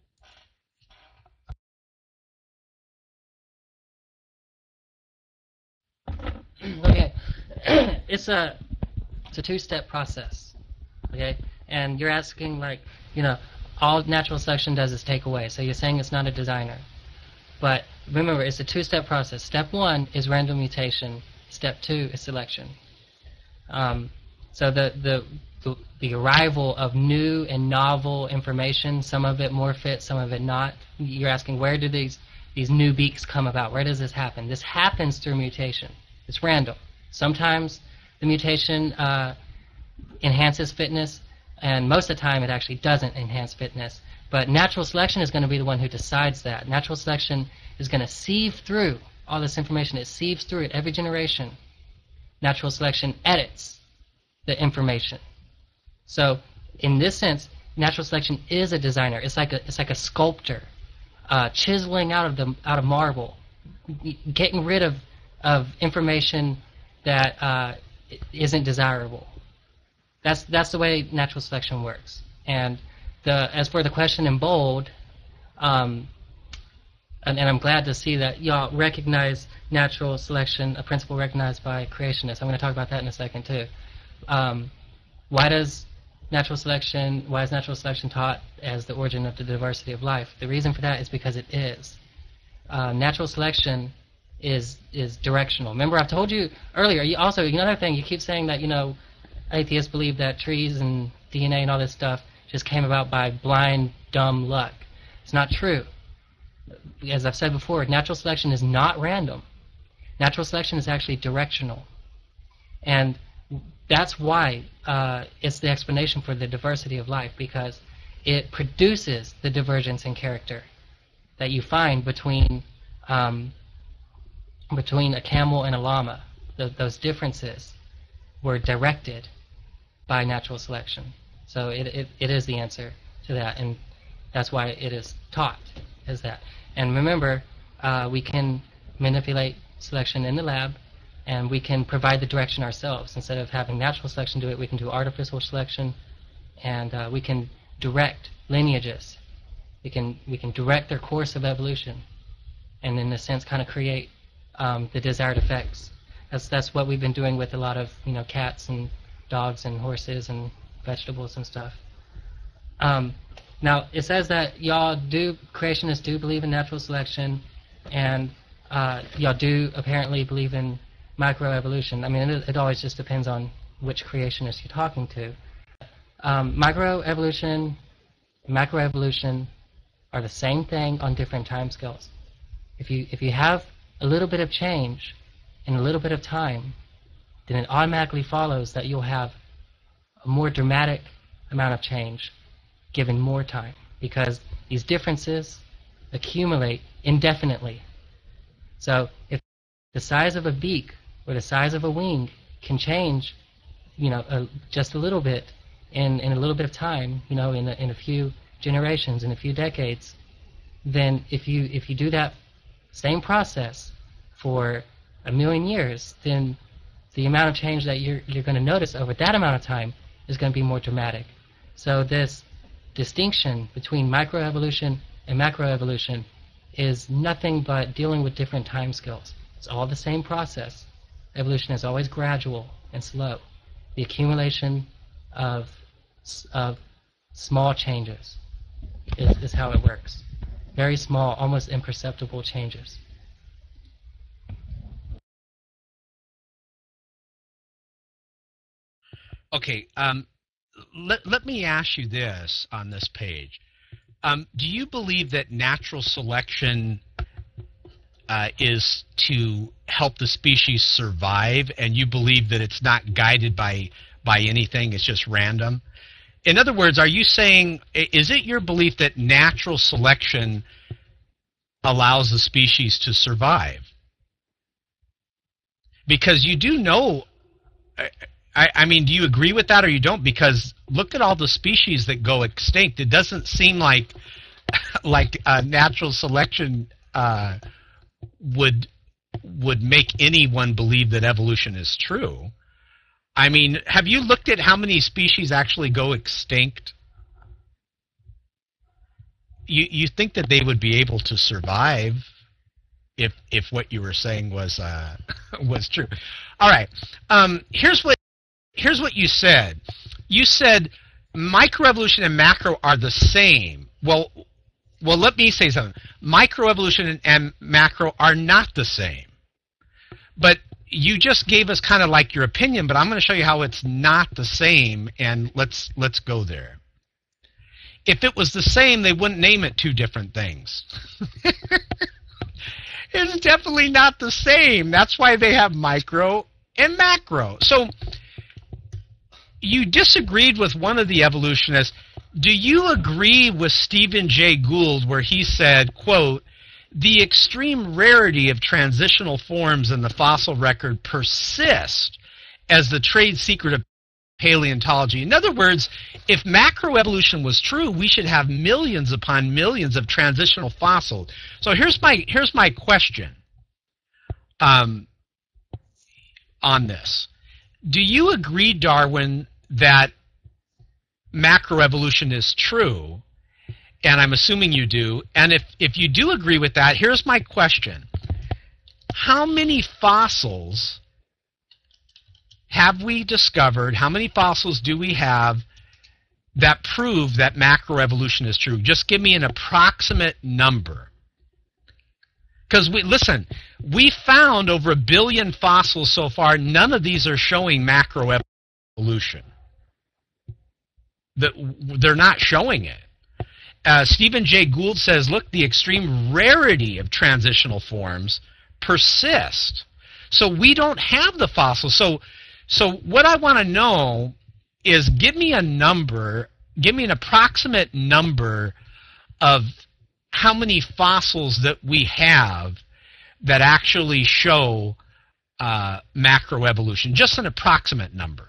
Okay, it's a it's a two-step process. Okay, and you're asking, like, you know, all natural selection does is take away. So you're saying it's not a designer. But remember, it's a two-step process. Step one is random mutation. Step two is selection. Um, so the, the the the arrival of new and novel information, some of it more fit, some of it not. You're asking, where do these these new beaks come about? Where does this happen? This happens through mutation. It's random. Sometimes the mutation uh, enhances fitness. And most of the time, it actually doesn't enhance fitness. But natural selection is going to be the one who decides that. Natural selection is going to sieve through all this information. It sieves through it every generation. Natural selection edits the information. So, in this sense, natural selection is a designer. It's like a it's like a sculptor, uh, chiseling out of the out of marble, getting rid of of information that uh, isn't desirable. That's that's the way natural selection works. And the as for the question in bold, um, and, and I'm glad to see that y'all recognize natural selection, a principle recognized by creationists. I'm going to talk about that in a second too. Um, why does natural selection? Why is natural selection taught as the origin of the diversity of life? The reason for that is because it is. Uh, natural selection is is directional. Remember, I've told you earlier. You also, another thing, you keep saying that you know, atheists believe that trees and D N A and all this stuff just came about by blind, dumb luck. It's not true. As I've said before, natural selection is not random. Natural selection is actually directional, and that's why uh, it's the explanation for the diversity of life, because it produces the divergence in character that you find between um, between a camel and a llama. Th those differences were directed by natural selection. So it, it, it is the answer to that, and that's why it is taught as that. And remember, uh, we can manipulate selection in the lab, and we can provide the direction ourselves. Instead of having natural selection do it, we can do artificial selection, and uh, we can direct lineages. We can, we can direct their course of evolution, and in a sense kind of create um, the desired effects. That's, that's what we've been doing with a lot of you know cats and dogs and horses and vegetables and stuff. Um, now, it says that y'all do, creationists do believe in natural selection, and uh, y'all do apparently believe in microevolution. I mean, it, it always just depends on which creationist you're talking to. Um, microevolution and macroevolution are the same thing on different timescales. If you, if you have a little bit of change in a little bit of time, then it automatically follows that you'll have a more dramatic amount of change given more time, because these differences accumulate indefinitely. So if the size of a beak or the size of a wing can change, you know, uh, just a little bit in, in a little bit of time, you know, in a, in a few generations, in a few decades, then if you if you do that same process for a million years, then the amount of change that you're you're going to notice over that amount of time is going to be more dramatic. So this distinction between microevolution and macroevolution is nothing but dealing with different time scales. It's all the same process. Evolution is always gradual and slow. The accumulation of, of small changes is, is how it works. Very small, almost imperceptible changes. Okay, um, let, let me ask you this on this page. Um, do you believe that natural selection uh, is to help the species survive, and you believe that it's not guided by, by anything, it's just random? In other words, are you saying, is it your belief that natural selection allows the species to survive? Because you do know... I, I mean, do you agree with that or you don't? Because look at all the species that go extinct. It doesn't seem like like uh, natural selection uh, would would make anyone believe that evolution is true. I mean, have you looked at how many species actually go extinct? You you think that they would be able to survive if if what you were saying was uh, was true? All right. Um, here's what. Here's what you said. You said microevolution and macro are the same. Well, well, let me say something. Microevolution and, and macro are not the same. But you just gave us kind of like your opinion, but I'm going to show you how it's not the same, and let's let's go there. If it was the same, they wouldn't name it two different things. It's definitely not the same. That's why they have micro and macro. So you disagreed with one of the evolutionists. Do you agree with Stephen Jay Gould where he said, quote, the extreme rarity of transitional forms in the fossil record persist as the trade secret of paleontology? In other words, if macroevolution was true, we should have millions upon millions of transitional fossils. So here's my here's my question um, on this. Do you agree, Darwin, that macroevolution is true? And I'm assuming you do. And if, if you do agree with that, here's my question. How many fossils have we discovered, how many fossils do we have that prove that macroevolution is true? Just give me an approximate number. Because, we listen, we found over a billion fossils so far. None of these are showing macroevolution. They're not showing it. Uh, Stephen Jay Gould says, look, the extreme rarity of transitional forms persist. So we don't have the fossils. So, so what I want to know is give me a number, give me an approximate number of how many fossils that we have that actually show uh, macroevolution. Just an approximate number.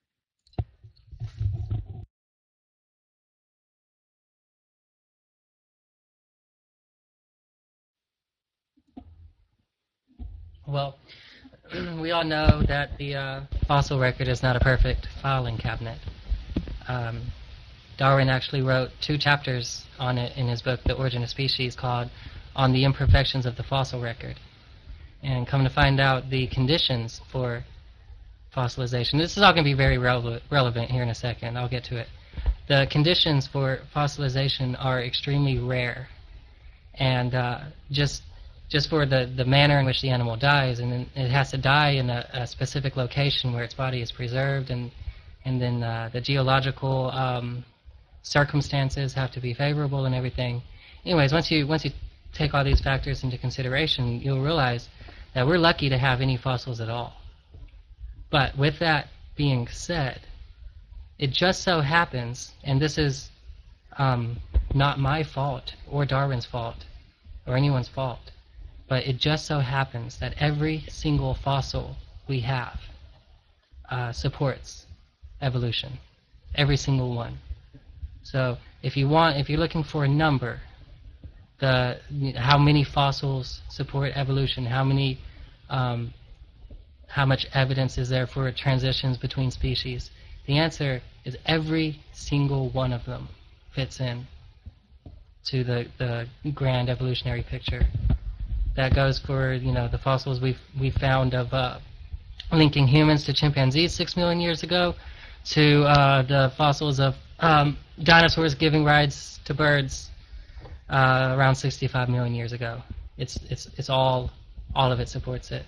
Well, we all know that the uh, fossil record is not a perfect filing cabinet. Um, Darwin actually wrote two chapters on it in his book, The Origin of Species, called On the Imperfections of the Fossil Record. And come to find out, the conditions for fossilization, this is all going to be very rele relevant here in a second, I'll get to it. The conditions for fossilization are extremely rare. And uh, just just for the, the manner in which the animal dies, and then it has to die in a, a specific location where its body is preserved, and and then uh, the geological um, circumstances have to be favorable and everything. Anyways, once you once you take all these factors into consideration, you'll realize that we're lucky to have any fossils at all. But with that being said, it just so happens, and this is um, not my fault or Darwin's fault or anyone's fault, but it just so happens that every single fossil we have uh, supports evolution. Every single one. So if you want, if you're looking for a number, the how many fossils support evolution, how many, um, how much evidence is there for transitions between species? The answer is every single one of them fits in to the the grand evolutionary picture. That goes for, you know, the fossils we've we found of uh, linking humans to chimpanzees six million years ago, to uh, the fossils of um, dinosaurs giving rides to birds uh, around sixty-five million years ago. It's it's it's all all of it supports it.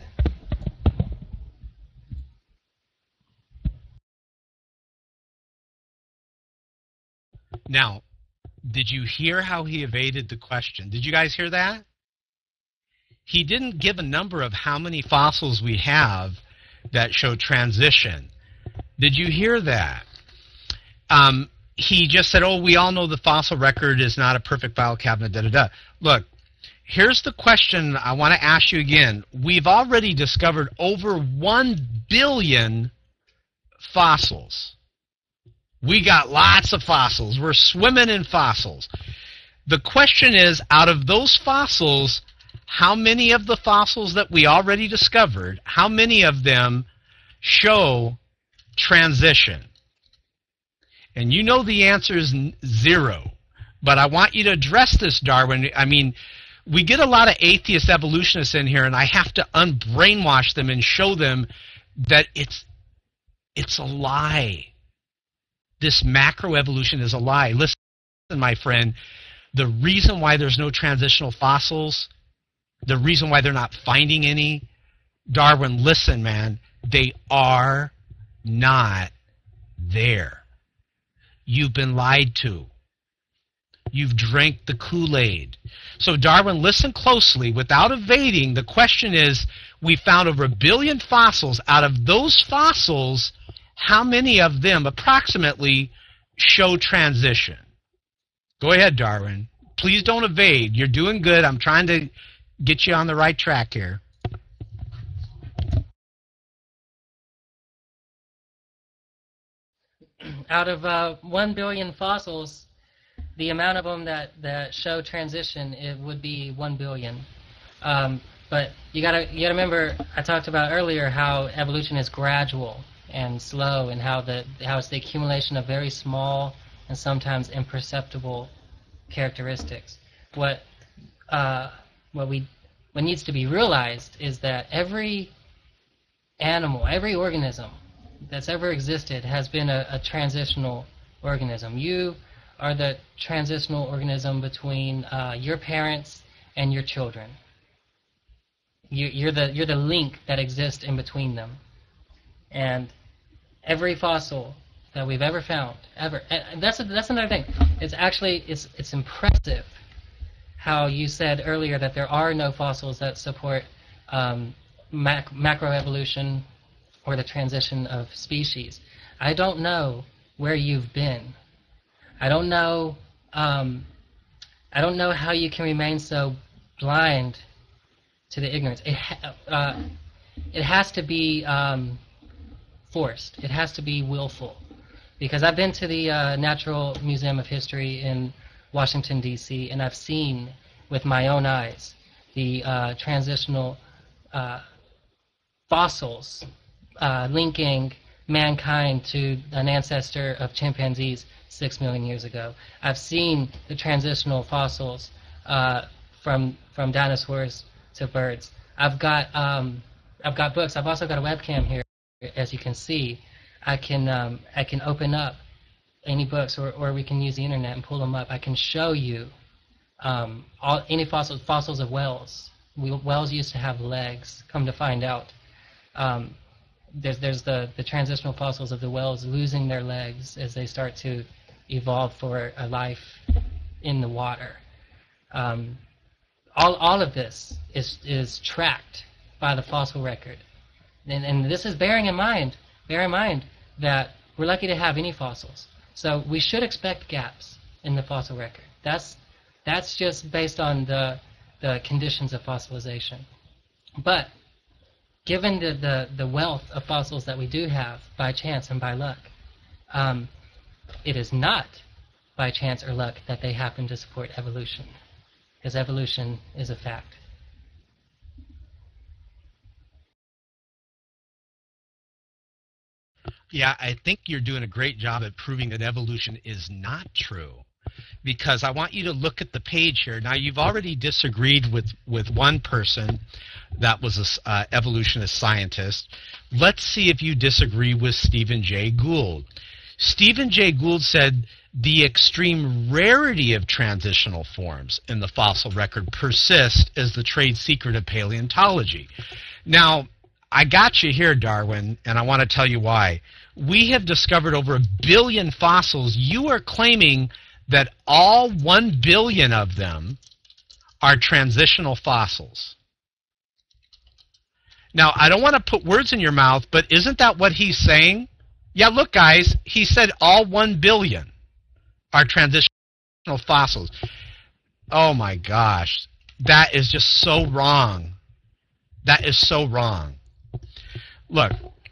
Now, did you hear how he evaded the question? Did you guys hear that? He didn't give a number of how many fossils we have that show transition. Did you hear that? Um, he just said, oh, we all know the fossil record is not a perfect file cabinet, da-da-da. Look, here's the question I want to ask you again. We've already discovered over one billion fossils. We got lots of fossils. We're swimming in fossils. The question is, out of those fossils, how many of the fossils that we already discovered, how many of them show transition? And you know the answer is zero. But I want you to address this, Darwin. I mean, we get a lot of atheist evolutionists in here, and I have to unbrainwash them and show them that it's, it's a lie. This macroevolution is a lie. Listen, my friend, the reason why there's no transitional fossils, the reason why they're not finding any, Darwin, listen, man, they are not there. You've been lied to. You've drank the Kool-Aid. So, Darwin, listen closely. Without evading, the question is, we found over a billion fossils. Out of those fossils, how many of them approximately show transition? Go ahead, Darwin. Please don't evade. You're doing good. I'm trying to get you on the right track here. Out of uh, one billion fossils, the amount of them that, that show transition, it would be one billion. Um, but you gotta you gotta remember, I talked about earlier how evolution is gradual and slow, and how the how it's the accumulation of very small and sometimes imperceptible characteristics. What uh, what we what needs to be realized is that every animal, every organism that's ever existed has been a, a transitional organism. You are the transitional organism between uh, your parents and your children. You, you're the you're the link that exists in between them. And every fossil that we've ever found, ever, and that's a, that's another thing. It's actually it's it's impressive how you said earlier that there are no fossils that support um, mac macroevolution or the transition of species. I don't know where you've been. I don't know. Um, I don't know how you can remain so blind to the ignorance. It ha uh, it has to be um, forced. It has to be willful. Because I've been to the uh, Natural Museum of History in Washington, D C, and I've seen with my own eyes the uh, transitional uh, fossils uh, linking mankind to an ancestor of chimpanzees six million years ago. I've seen the transitional fossils uh, from from dinosaurs to birds. I've got um, I've got books. I've also got a webcam here, as you can see. I can um, I can open up any books, or, or we can use the internet and pull them up. I can show you um, all any fossils fossils of whales. We, whales used to have legs. Come to find out, um, there's there's the the transitional fossils of the whales losing their legs as they start to evolve for a life in the water. Um, all all of this is is tracked by the fossil record, and and this is bearing in mind bear in mind that we're lucky to have any fossils. So we should expect gaps in the fossil record. That's that's just based on the the conditions of fossilization. But given the, the, the wealth of fossils that we do have by chance and by luck, um, it is not by chance or luck that they happen to support evolution, because evolution is a fact. Yeah, I think you're doing a great job at proving that evolution is not true, because I want you to look at the page here. Now, you've already disagreed with, with one person that was an uh, evolutionist scientist. Let's see if you disagree with Stephen Jay Gould. Stephen Jay Gould said the extreme rarity of transitional forms in the fossil record persists as the trade secret of paleontology. Now, I got you here, Darwin, and I want to tell you why. We have discovered over a billion fossils. You are claiming that all one billion of them are transitional fossils. Now, I don't want to put words in your mouth, but isn't that what he's saying? Yeah, look, guys, he said all one billion are transitional fossils. Oh, my gosh. That is just so wrong. That is so wrong. Look,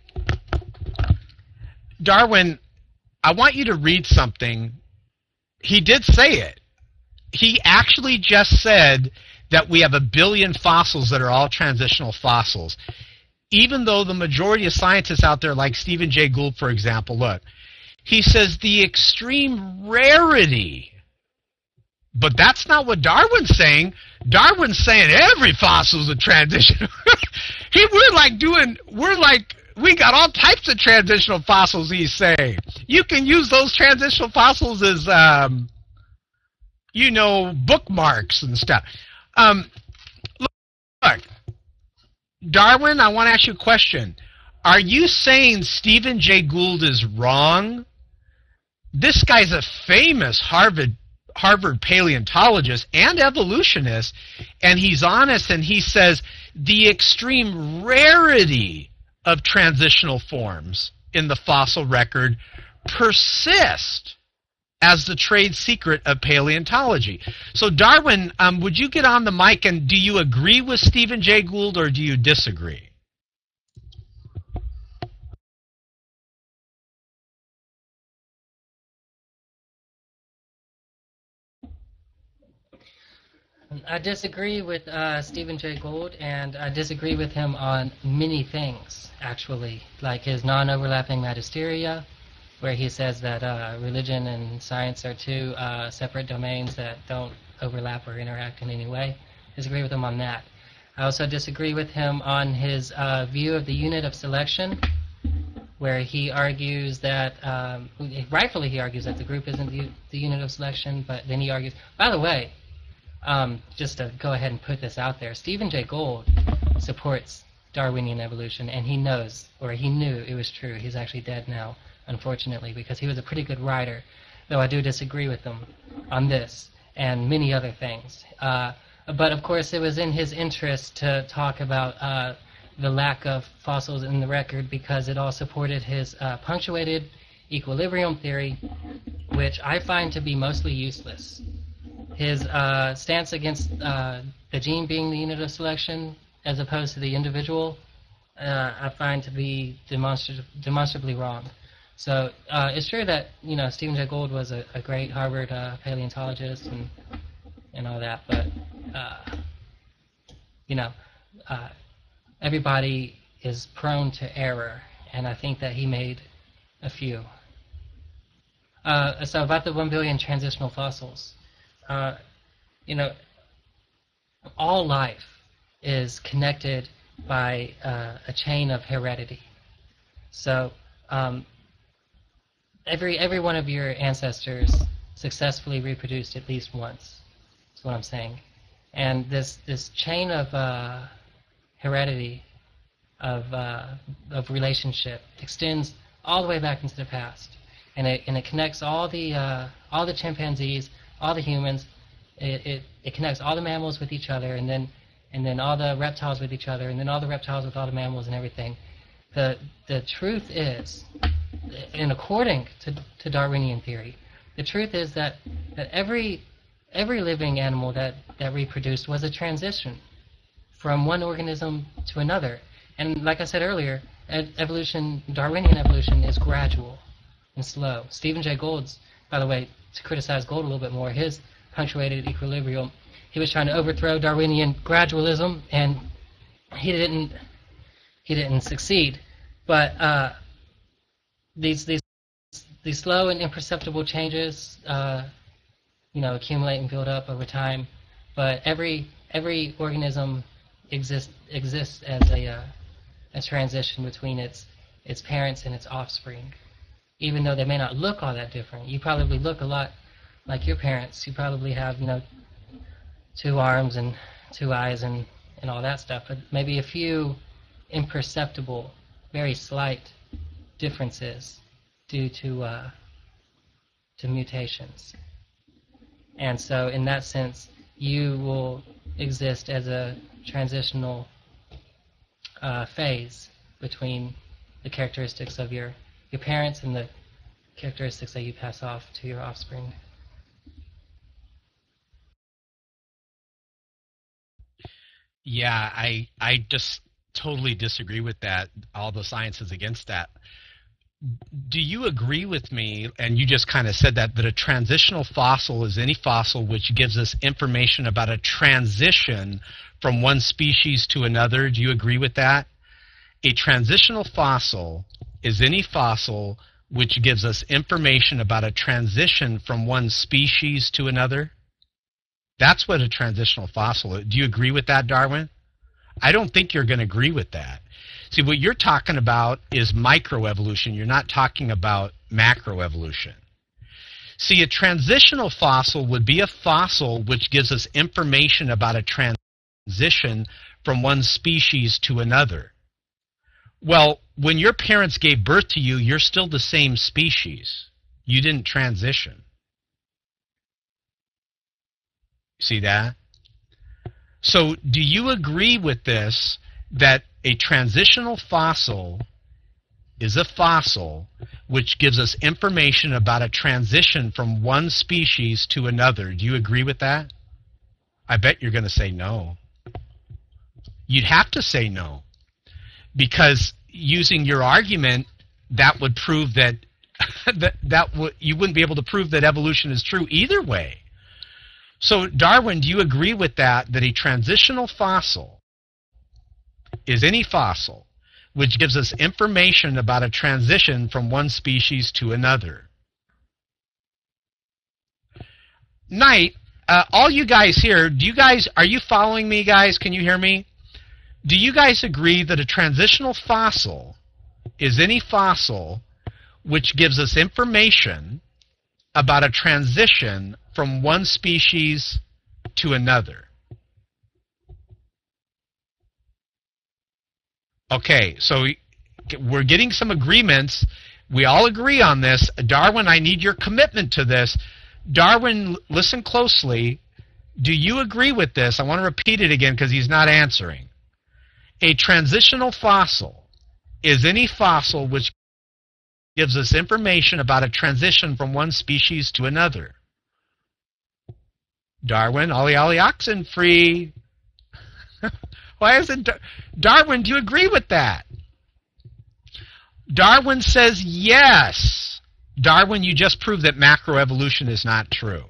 Darwin, I want you to read something. He did say it. He actually just said that we have a billion fossils that are all transitional fossils. Even though the majority of scientists out there, like Stephen Jay Gould, for example, look, he says the extreme rarity. But that's not what Darwin's saying. Darwin's saying every fossil is a transition. he, we're like doing, we're like, we got all types of transitional fossils, he's saying. You can use those transitional fossils as, um, you know, bookmarks and stuff. Um, look, look, Darwin, I want to ask you a question. Are you saying Stephen Jay Gould is wrong? This guy's a famous Harvard Harvard paleontologist and evolutionist, and he's honest, and he says the extreme rarity of transitional forms in the fossil record persist as the trade secret of paleontology. So Darwin, um, would you get on the mic, and do you agree with Stephen Jay Gould or do you disagree? I disagree with uh, Stephen Jay Gould, and I disagree with him on many things, actually, like his non-overlapping magisteria, where he says that uh, religion and science are two uh, separate domains that don't overlap or interact in any way. Disagree with him on that. I also disagree with him on his uh, view of the unit of selection, where he argues that, um, rightfully he argues that the group isn't the, the unit of selection, but then he argues, by the way, Um, just to go ahead and put this out there, Stephen Jay Gould supports Darwinian evolution, and he knows, or he knew it was true. He's actually dead now, unfortunately, because he was a pretty good writer, though I do disagree with him on this and many other things. Uh, but of course, it was in his interest to talk about uh, the lack of fossils in the record because it all supported his uh, punctuated equilibrium theory, which I find to be mostly useless. His uh, stance against uh, the gene being the unit of selection as opposed to the individual, uh, I find to be demonstra demonstrably wrong. So uh, it's true that, you know, Stephen Jay Gould was a, a great Harvard uh, paleontologist and and all that, but uh, you know, uh, everybody is prone to error, and I think that he made a few. Uh, so about the one billion transitional fossils. Uh, you know, all life is connected by uh, a chain of heredity. So um, every every one of your ancestors successfully reproduced at least once. That's what I'm saying. And this this chain of uh, heredity of uh, of relationship extends all the way back into the past, and it and it connects all the uh, all the chimpanzees, all the humans. It, it it connects all the mammals with each other, and then and then all the reptiles with each other, and then all the reptiles with all the mammals and everything. The the truth is, and according to to Darwinian theory, the truth is that that every every living animal that that reproduced was a transition from one organism to another. And like I said earlier, evolution, Darwinian evolution, is gradual and slow. Stephen Jay Gould's, by the way, to criticize Gould a little bit more, his punctuated equilibrium, he was trying to overthrow Darwinian gradualism, and he didn't he didn't succeed. But uh, these these these slow and imperceptible changes, uh, you know, accumulate and build up over time. But every every organism exists exists as a uh, a transition between its its parents and its offspring, even though they may not look all that different. You probably look a lot like your parents. You probably have, you know, two arms and two eyes and, and all that stuff, but maybe a few imperceptible, very slight differences due to uh, to mutations. And so in that sense, you will exist as a transitional uh, phase between the characteristics of your, your parents and the characteristics that you pass off to your offspring. Yeah, I I just totally disagree with that. All the science is against that. Do you agree with me, and you just kind of said that, that a transitional fossil is any fossil which gives us information about a transition from one species to another? Do you agree with that? A transitional fossil is any fossil which gives us information about a transition from one species to another? That's what a transitional fossil is. Do you agree with that, Darwin? I don't think you're going to agree with that. See, what you're talking about is microevolution. You're not talking about macroevolution. See, a transitional fossil would be a fossil which gives us information about a transition from one species to another. Well, when your parents gave birth to you, you're still the same species. You didn't transition. See that? So do you agree with this, that a transitional fossil is a fossil which gives us information about a transition from one species to another. Do you agree with that? I bet you're going to say no. You'd have to say no, because using your argument, that would prove that that, that w you wouldn't be able to prove that evolution is true either way. So, Darwin, do you agree with that, that a transitional fossil is any fossil which gives us information about a transition from one species to another? Knight, uh, all you guys here, do you guys, are you following me, guys? Can you hear me? Do you guys agree that a transitional fossil is any fossil which gives us information about a transition from one species to another? Okay, so we're getting some agreements. We all agree on this. Darwin, I need your commitment to this. Darwin, listen closely. Do you agree with this? I want to repeat it again because he's not answering. A transitional fossil is any fossil which gives us information about a transition from one species to another. Darwin, ollie ollie oxen free. Why isn't Dar Darwin, do you agree with that? Darwin says yes. Darwin, you just proved that macroevolution is not true.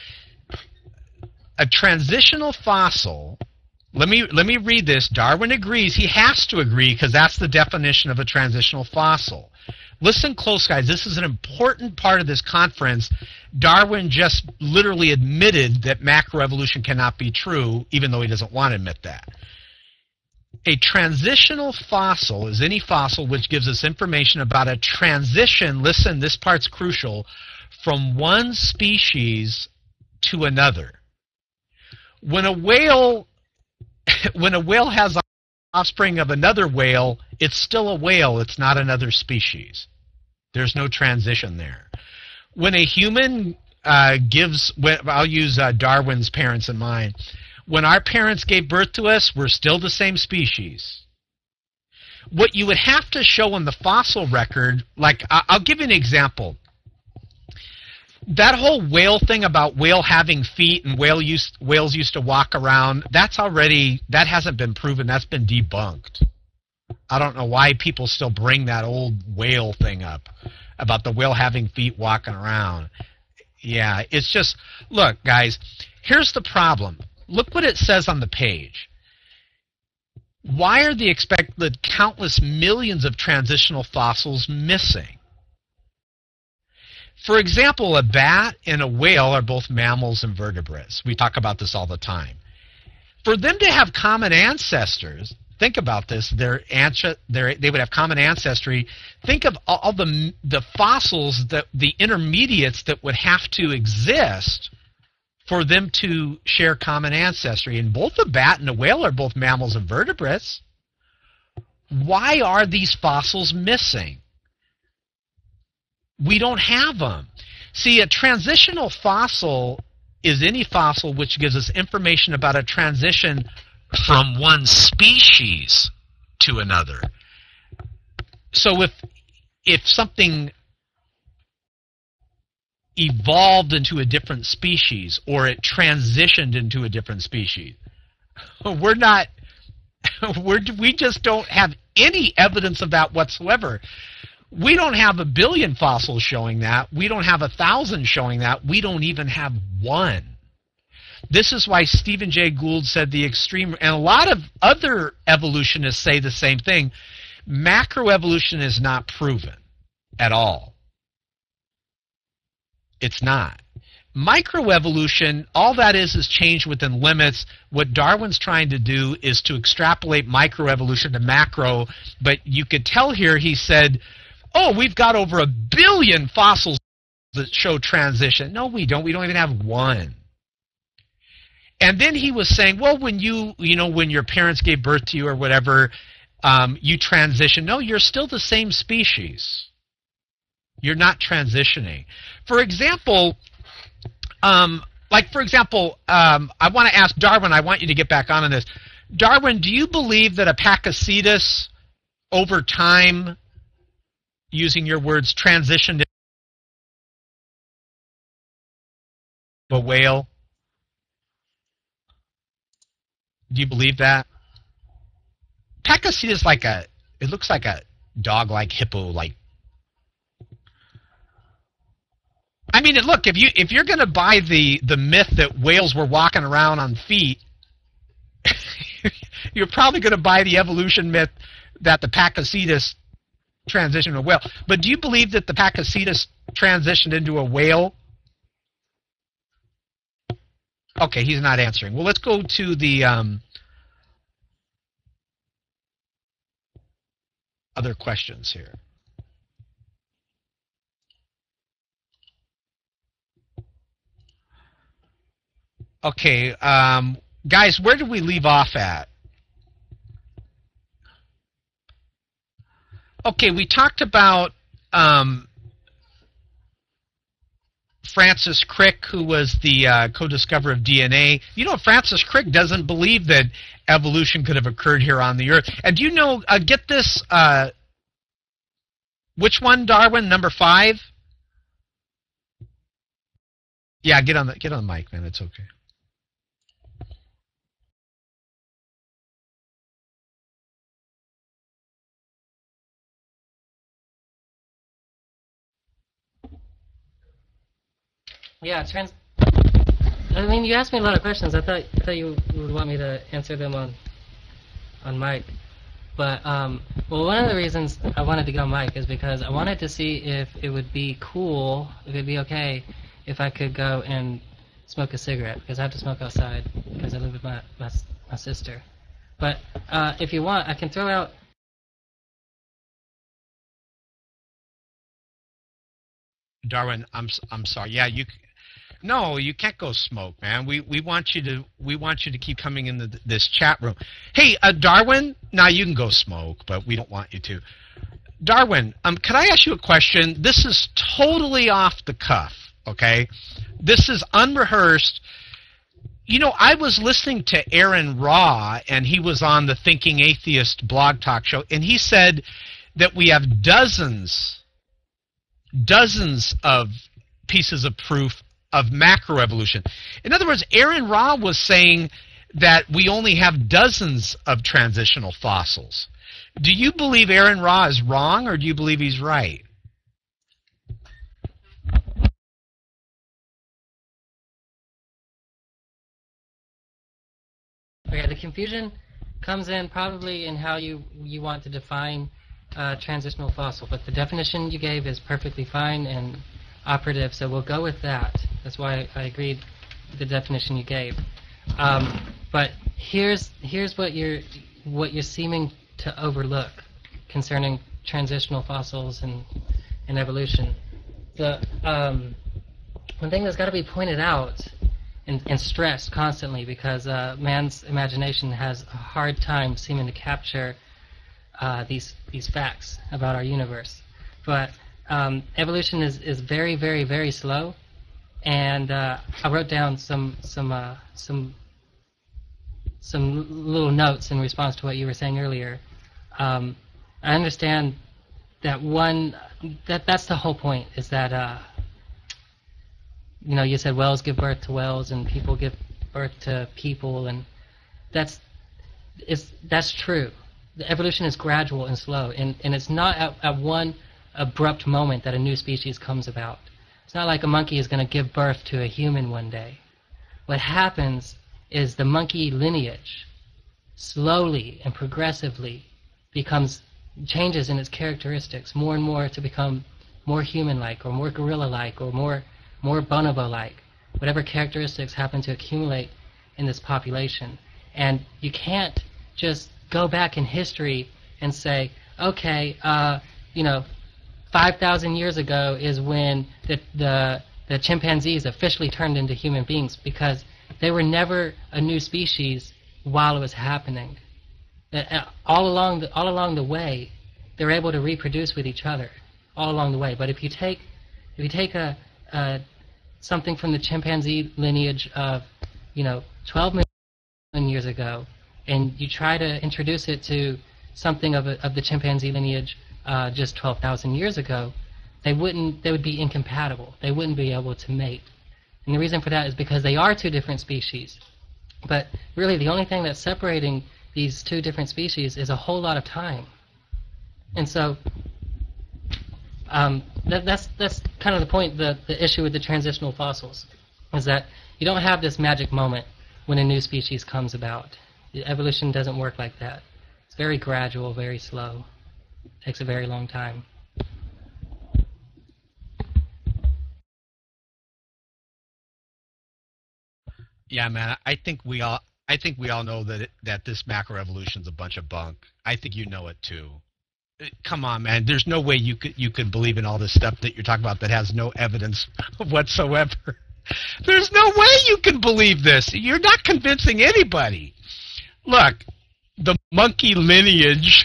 A transitional fossil, let me let me read this. Darwin agrees. He has to agree because that's the definition of a transitional fossil. Listen close, guys. This is an important part of this conference. Darwin just literally admitted that macroevolution cannot be true, even though he doesn't want to admit that. A transitional fossil is any fossil which gives us information about a transition, listen, this part's crucial, from one species to another. When a whale, when a whale has offspring of another whale, it's still a whale, it's not another species. There's no transition there. When a human uh, gives, I'll use uh, Darwin's parents in mind. When our parents gave birth to us, we're still the same species. What you would have to show in the fossil record, like, I'll give you an example. That whole whale thing about whale having feet and whale used, whales used to walk around, that's already, that hasn't been proven, that's been debunked. I don't know why people still bring that old whale thing up, about the whale having feet walking around. Yeah, it's just, look, guys, here's the problem. Look what it says on the page. Why are the expected countless millions of transitional fossils missing? For example, a bat and a whale are both mammals and vertebrates. We talk about this all the time. For them to have common ancestors, think about this, their, their, they would have common ancestry. Think of all the, the fossils, that, the intermediates that would have to exist for them to share common ancestry. And both the bat and the whale are both mammals and vertebrates. Why are these fossils missing? We don't have them. See, a transitional fossil is any fossil which gives us information about a transition from one species to another. So if, if something evolved into a different species or it transitioned into a different species, we're not, we're, we just don't have any evidence of that whatsoever. We don't have a billion fossils showing that. We don't have a thousand showing that. We don't even have one. This is why Stephen Jay Gould said the extreme, and a lot of other evolutionists say the same thing, macroevolution is not proven at all. It's not. Microevolution, all that is is change within limits. What Darwin's trying to do is to extrapolate microevolution to macro, but you could tell here he said, oh, we've got over a billion fossils that show transition. No, we don't. We don't even have one. And then he was saying, well, when you, you know, when your parents gave birth to you or whatever, um, you transition. No, you're still the same species. You're not transitioning. For example, um, like, for example, um, I want to ask Darwin, I want you to get back on this. Darwin, do you believe that a Pakicetus over time using your words, transitioned into a whale? Do you believe that? Pachycetus is like a, it looks like a dog-like hippo-like. I mean, look, if you if you're going to buy the the myth that whales were walking around on feet, you're probably going to buy the evolution myth that the Pachycetus transitioned into a whale. But do you believe that the Pachycetus transitioned into a whale? Okay, he's not answering. Well, let's go to the um, other questions here. Okay, um, guys, where did we leave off at? Okay, we talked about um, Francis Crick, who was the uh, co-discoverer of D N A. You know, Francis Crick doesn't believe that evolution could have occurred here on the Earth. And do you know, uh, get this, uh, which one, Darwin, number five? Yeah, get on the, get on the mic, man, it's okay. Yeah, trans. I mean, you asked me a lot of questions. I thought I thought you would want me to answer them on on mic. But um, well, one of the reasons I wanted to go on mic is because I wanted to see if it would be cool, if it'd be okay, if I could go and smoke a cigarette, because I have to smoke outside because I live with my my, my sister. But uh, if you want, I can throw out. Darwin, I'm I'm sorry. Yeah, you. No, you can't go smoke, man. We we want you to we want you to keep coming into th this chat room. Hey, uh, Darwin, now you can go smoke, but we don't want you to. Darwin, um, can I ask you a question? This is totally off the cuff, okay? This is unrehearsed. You know, I was listening to Aaron Raw, and he was on the Thinking Atheist blog talk show, and he said that we have dozens, dozens of pieces of proof of macroevolution. In other words, Aaron Raw was saying that we only have dozens of transitional fossils. Do you believe Aaron Raw is wrong, or do you believe he's right? Okay, the confusion comes in probably in how you you want to define uh, transitional fossil, but the definition you gave is perfectly fine and operative, so we'll go with that. That's why I agreed with the definition you gave. Um, but here's here's what you're what you're seeming to overlook concerning transitional fossils and and evolution. The um, one thing that's got to be pointed out and, and stressed constantly, because uh, man's imagination has a hard time seeming to capture uh, these these facts about our universe. But um, evolution is, is very, very, very slow, and uh, I wrote down some some uh, some some little notes in response to what you were saying earlier. Um, I understand that one that that's the whole point, is that uh, you know, you said whales give birth to whales and people give birth to people, and that's is that's true. The evolution is gradual and slow, and, and it's not at, at one abrupt moment that a new species comes about. It's not like a monkey is going to give birth to a human one day. What happens is the monkey lineage slowly and progressively becomes changes in its characteristics more and more to become more human-like, or more gorilla-like, or more more bonobo-like, whatever characteristics happen to accumulate in this population. And you can't just go back in history and say, okay, uh, you know, five thousand years ago is when the, the, the chimpanzees officially turned into human beings, because they were never a new species while it was happening. Uh, all along the, all along the way, they're able to reproduce with each other, all along the way. But if you take, if you take a, a something from the chimpanzee lineage of, you know, twelve million years ago, and you try to introduce it to something of, a, of the chimpanzee lineage uh, just twelve thousand years ago, they wouldn't. They would be incompatible. They wouldn't be able to mate. And the reason for that is because they are two different species. But really, the only thing that's separating these two different species is a whole lot of time. And so um, that, that's that's kind of the point. The the issue with the transitional fossils is that you don't have this magic moment when a new species comes about. Evolution doesn't work like that. It's very gradual, very slow. It takes a very long time. Yeah, man. I think we all. I think we all know that it, that this macroevolution is a bunch of bunk. I think you know it too. Come on, man. There's no way you could you could believe in all this stuff that you're talking about that has no evidence whatsoever. There's no way you can believe this. You're not convincing anybody. Look, the monkey lineage.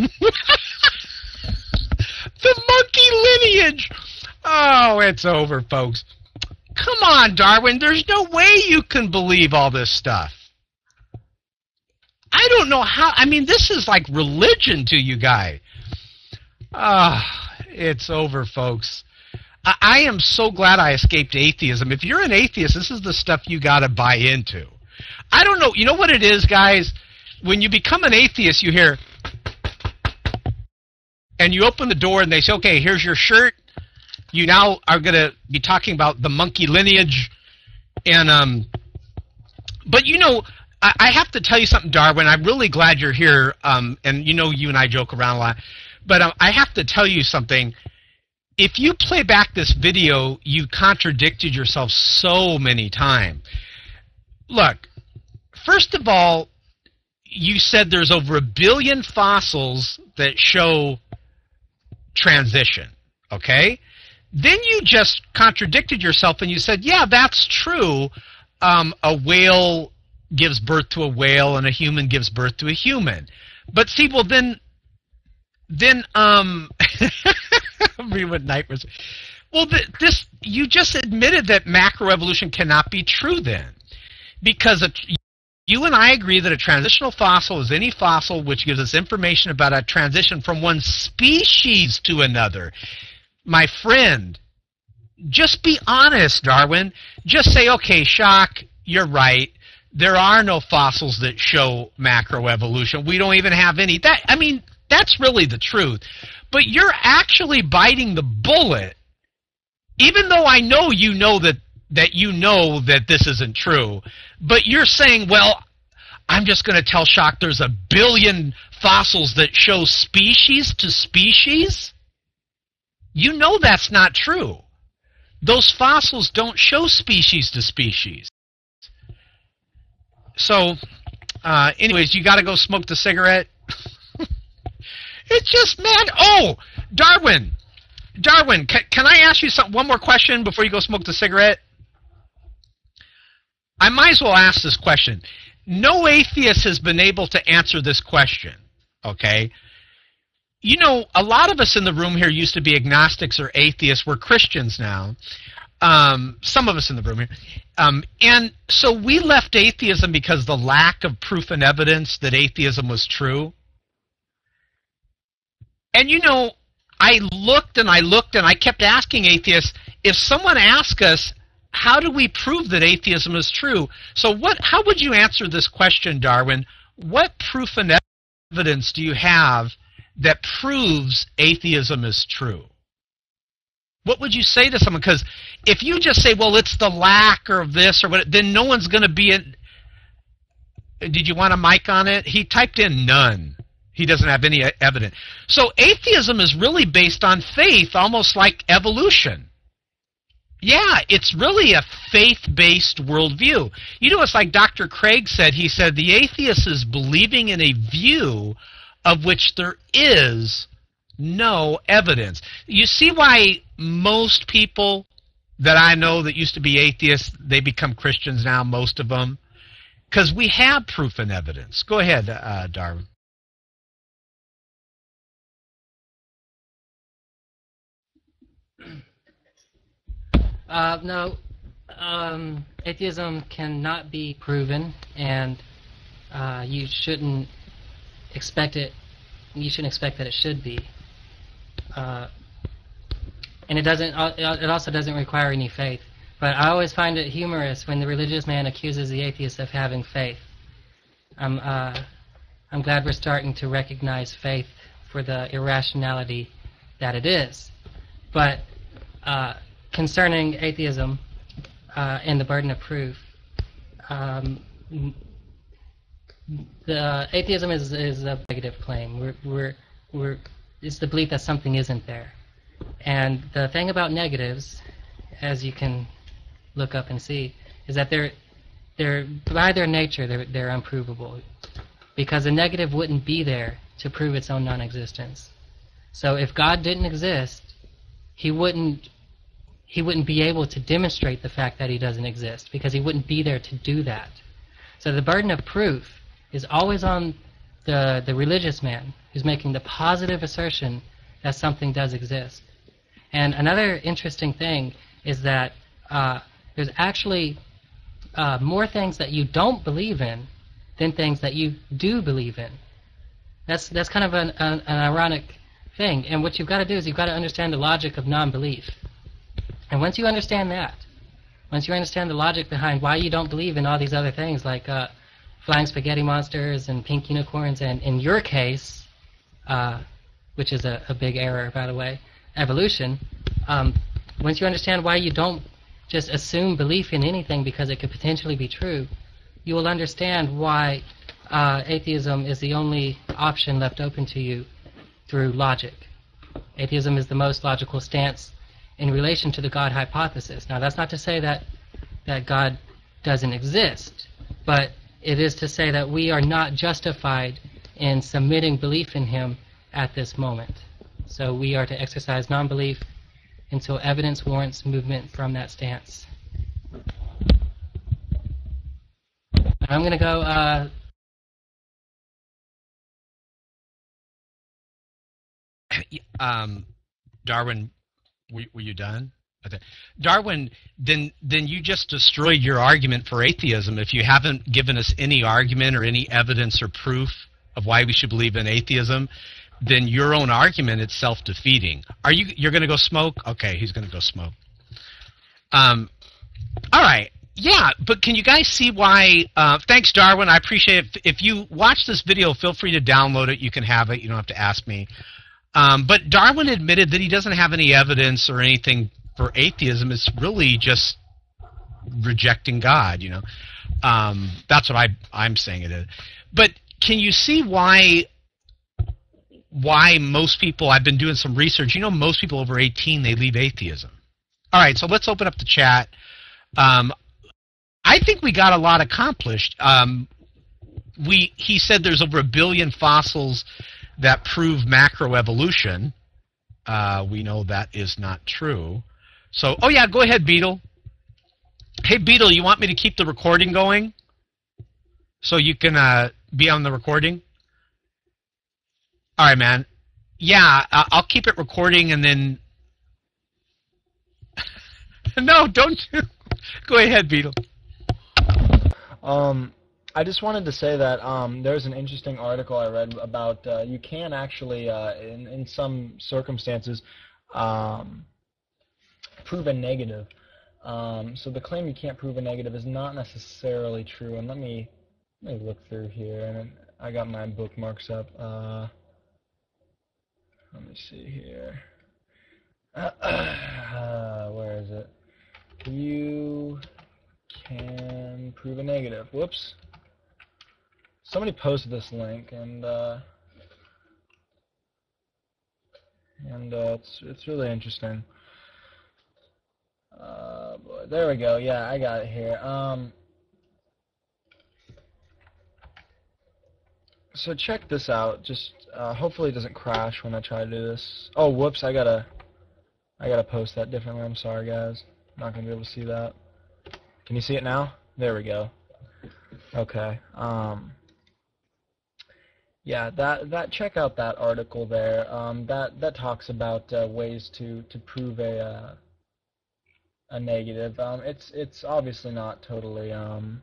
The monkey lineage. Oh, it's over, folks. Come on, Darwin. There's no way you can believe all this stuff. I don't know how. I mean, this is like religion to you guys. Ah, it's over, folks. I, I am so glad I escaped atheism. If you're an atheist, this is the stuff you got to buy into. I don't know. You know what it is, guys? When you become an atheist, you hear, and you open the door and they say, okay, here's your shirt. You now are going to be talking about the monkey lineage. And, um, but you know, I, I have to tell you something, Darwin. I'm really glad you're here. Um, and you know, you and I joke around a lot. But um, I have to tell you something. If you play back this video, you contradicted yourself so many times. Look, first of all, you said there's over a billion fossils that show transition, okay? Then you just contradicted yourself and you said, yeah, that's true. Um, a whale gives birth to a whale and a human gives birth to a human. But see, well, then, then, um, what nightmares. Well, th this, you just admitted that macroevolution cannot be true then. Because a, you and I agree that a transitional fossil is any fossil which gives us information about a transition from one species to another. My friend, just be honest, Darwin. Just say, okay, Shock, you're right. There are no fossils that show macroevolution. We don't even have any. That, I mean, that's really the truth. But you're actually biting the bullet, even though I know you know that, that you know that this isn't true. But you're saying, well, I'm just going to tell Shock there's a billion fossils that show species to species? You know that's not true. Those fossils don't show species to species. So, uh, anyways, you got to go smoke the cigarette. It's just mad. Oh, Darwin. Darwin, can, can I ask you some, one more question before you go smoke the cigarette? I might as well ask this question. No atheist has been able to answer this question, okay? You know, a lot of us in the room here used to be agnostics or atheists. We're Christians now. Um, some of us in the room here. Um, and so we left atheism because of the lack of proof and evidence that atheism was true. And, you know, I looked and I looked and I kept asking atheists, if someone asked us, how do we prove that atheism is true? So what? How would you answer this question, Darwin? What proof and evidence do you have that proves atheism is true? What would you say to someone? Because if you just say, well, it's the lack of this or what, then no one's going to be in. Did you want a mic on it? He typed in none. He doesn't have any evidence. So atheism is really based on faith, almost like evolution. Yeah, it's really a faith-based worldview. You know, it's like Doctor Craig said. He said the atheist is believing in a view of which there is no evidence. You see why most people that I know that used to be atheists, they become Christians now, most of them? Because we have proof and evidence. Go ahead, uh, Darwin. Uh, no, um, atheism cannot be proven, and uh, you shouldn't expect it. You shouldn't expect that it should be. uh, and it doesn't. It also doesn't require any faith. But I always find it humorous when the religious man accuses the atheist of having faith. I'm uh, I'm glad we're starting to recognize faith for the irrationality that it is. But uh, concerning atheism uh, and the burden of proof, um, the atheism is is a negative claim. We're we're we're it's the belief that something isn't there. And the thing about negatives, as you can look up and see, is that they're they're by their nature they're they're unprovable, because a negative wouldn't be there to prove its own non-existence. So if God didn't exist, he wouldn't he wouldn't be able to demonstrate the fact that he doesn't exist, because he wouldn't be there to do that. So the burden of proof is always on the the religious man who's making the positive assertion that something does exist. And another interesting thing is that uh, there's actually uh, more things that you don't believe in than things that you do believe in. That's that's kind of an, an, an ironic thing. And what you've got to do is you've got to understand the logic of non-belief. And once you understand that, once you understand the logic behind why you don't believe in all these other things like uh, flying spaghetti monsters and pink unicorns, and in your case, uh, which is a, a big error, by the way, evolution, um, once you understand why you don't just assume belief in anything because it could potentially be true, you will understand why uh, atheism is the only option left open to you through logic. Atheism is the most logical stance in relation to the God hypothesis. Now, that's not to say that, that God doesn't exist, but it is to say that we are not justified in submitting belief in him at this moment. So we are to exercise non-belief until evidence warrants movement from that stance. I'm going to go... Uh, um, Darwin, were, were you done? Okay. Darwin, then then you just destroyed your argument for atheism if you haven't given us any argument or any evidence or proof of why we should believe in atheism. Then your own argument is self-defeating. Are you you're going to go smoke? Okay, he's going to go smoke. Um, all right. Yeah, but can you guys see why? Uh, thanks, Darwin. I appreciate it. If you watch this video, feel free to download it. You can have it. You don't have to ask me. Um, but Darwin admitted that he doesn't have any evidence or anything for atheism. It's really just rejecting God. You know, um, that's what I I'm saying it is. But can you see why? Why most people, I've been doing some research, you know, most people over eighteen, they leave atheism. All right, so let's open up the chat. Um, I think we got a lot accomplished. Um, we, he said there's over a billion fossils that prove macroevolution. Uh, we know that is not true. So, oh yeah, go ahead, Beetle. Hey, Beetle, you want me to keep the recording going? So you can uh, be on the recording? All right, man. Yeah, I'll keep it recording and then... No, don't do... Go ahead, Beetle. Um, I just wanted to say that um, there's an interesting article I read about uh, you can actually, uh, in, in some circumstances, um, prove a negative. Um, so the claim you can't prove a negative is not necessarily true. And let me, let me look through here. And I got my bookmarks up. Uh, Let me see here. Uh, where is it? You can prove a negative. Whoops. Somebody posted this link, and uh, and uh, it's it's really interesting. Uh, boy, there we go. Yeah, I got it here. Um. So check this out. Just uh, hopefully it doesn't crash when I try to do this. Oh, whoops! I gotta, I gotta post that differently. I'm sorry, guys. Not gonna be able to see that. Can you see it now? There we go. Okay. Um. Yeah, that that check out that article there. Um. That that talks about uh, ways to to prove a uh, a negative. Um. It's it's obviously not totally um.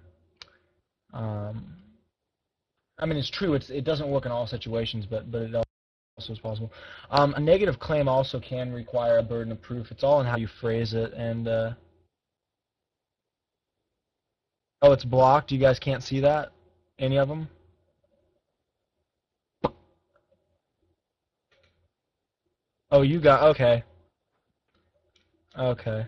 Um. I mean, it's true. It's it doesn't work in all situations, but but it is possible. Um, a negative claim also can require a burden of proof. It's all in how you phrase it. And uh, oh, it's blocked. You guys can't see that? Any of them? Oh, you got, okay. Okay.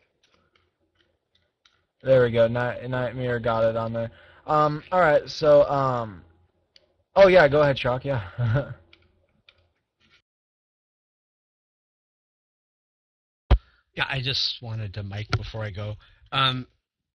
There we go. Night, Nightmare got it on there. Um, alright, so, um, oh yeah, go ahead, Shock, yeah. Yeah, I just wanted to mic before I go. Um,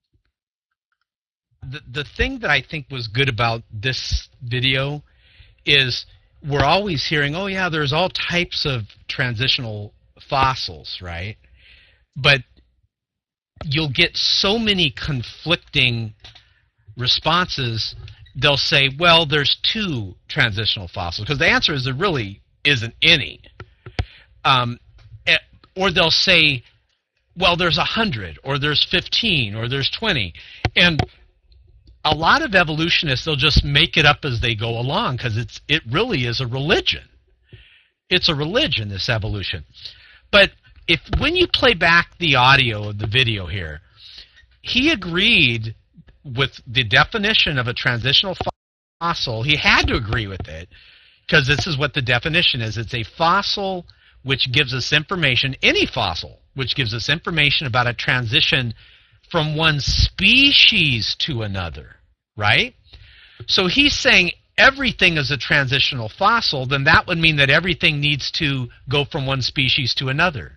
the, the thing that I think was good about this video is we're always hearing, oh yeah, there's all types of transitional fossils, right? But you'll get so many conflicting responses. They'll say, well, there's two transitional fossils, because the answer is there really isn't any. Um, or they'll say, well, there's a hundred, or there's fifteen, or there's twenty. And a lot of evolutionists, they'll just make it up as they go along, because it's it really is a religion. It's a religion, this evolution. But if when you play back the audio of the video here, he agreed with the definition of a transitional fossil. He had to agree with it, because this is what the definition is. It's a fossil which gives us information, any fossil, which gives us information about a transition from one species to another, right? So he's saying everything is a transitional fossil, then that would mean that everything needs to go from one species to another.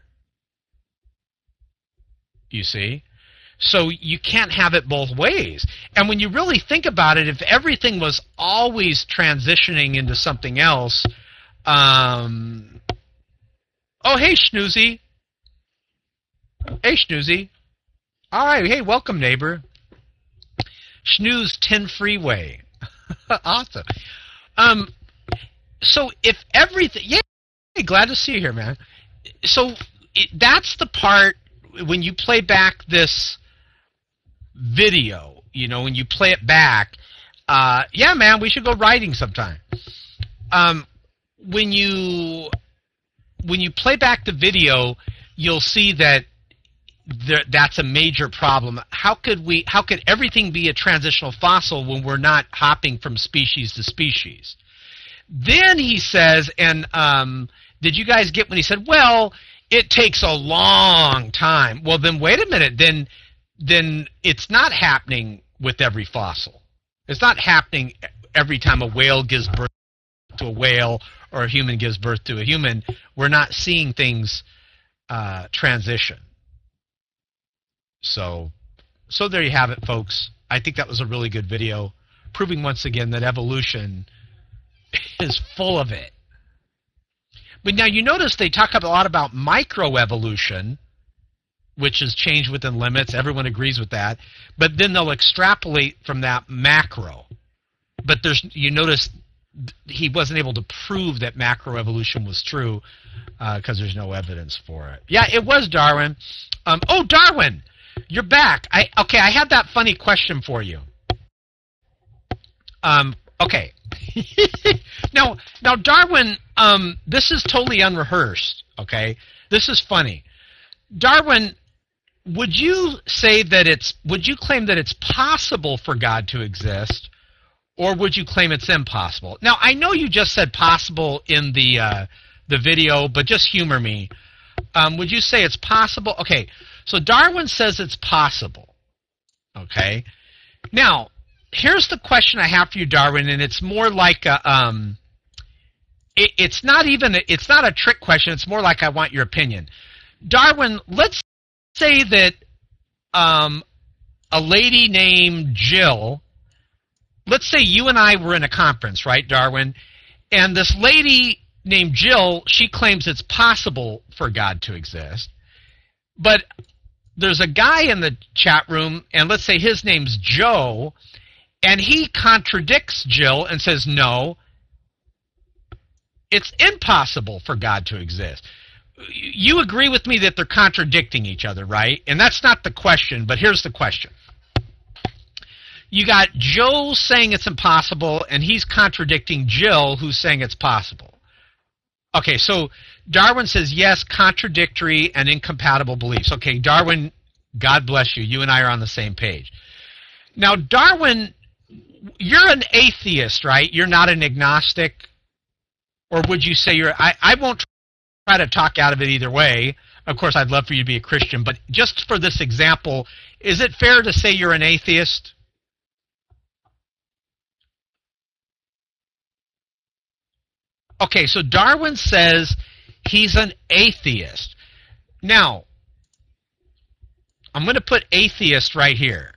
You see? So you can't have it both ways. And when you really think about it, if everything was always transitioning into something else, um, oh, hey, Schnoozy. Hey, Schnoozy. All right, hey, welcome, neighbor. Schnooze ten Freeway. Awesome. Um, so if everything, yeah, glad to see you here, man. So it, that's the part when you play back this video, you know, when you play it back, uh, yeah, man, we should go riding sometime. Um, when you when you play back the video, you'll see that there, that's a major problem. How could we? How could everything be a transitional fossil when we're not hopping from species to species? Then he says, and um, did you guys get when he said, well, it takes a long time? Well, then wait a minute. Then, then it's not happening with every fossil. It's not happening every time a whale gives birth to a whale or a human gives birth to a human. We're not seeing things uh, transition. So, so there you have it, folks. I think that was a really good video, proving once again that evolution is full of it. But now you notice they talk a lot about microevolution, which is change within limits. Everyone agrees with that. But then they'll extrapolate from that macro. But there's, you notice he wasn't able to prove that macroevolution was true because uh, there's no evidence for it. Yeah, it was Darwin. Um, oh, Darwin, you're back. I, okay, I had that funny question for you. Um, okay. now, now, Darwin, um, this is totally unrehearsed, okay? This is funny. Darwin, would you say that it's, would you claim that it's possible for God to exist, or would you claim it's impossible? Now, I know you just said possible in the, uh, the video, but just humor me. Um, would you say it's possible? Okay, so Darwin says it's possible, okay? Now, here's the question I have for you, Darwin, and it's more like a, um, it, it's not even, a, it's not a trick question, it's more like I want your opinion. Darwin, let's say that um, a lady named Jill, let's say you and I were in a conference, right, Darwin, and this lady named Jill, she claims it's possible for God to exist, but there's a guy in the chat room, and let's say his name's Joe, and he contradicts Jill and says, no, it's impossible for God to exist. You agree with me that they're contradicting each other, right? And that's not the question, but here's the question. You got Joe saying it's impossible, and he's contradicting Jill, who's saying it's possible. Okay, so Darwin says yes, contradictory and incompatible beliefs. Okay, Darwin, God bless you. You and I are on the same page. Now, Darwin, you're an atheist, right? You're not an agnostic? Or would you say you're... I, I won't try to talk out of it either way. Of course, I'd love for you to be a Christian, but just for this example, is it fair to say you're an atheist? Okay, so Darwin says he's an atheist. Now, I'm going to put atheist right here.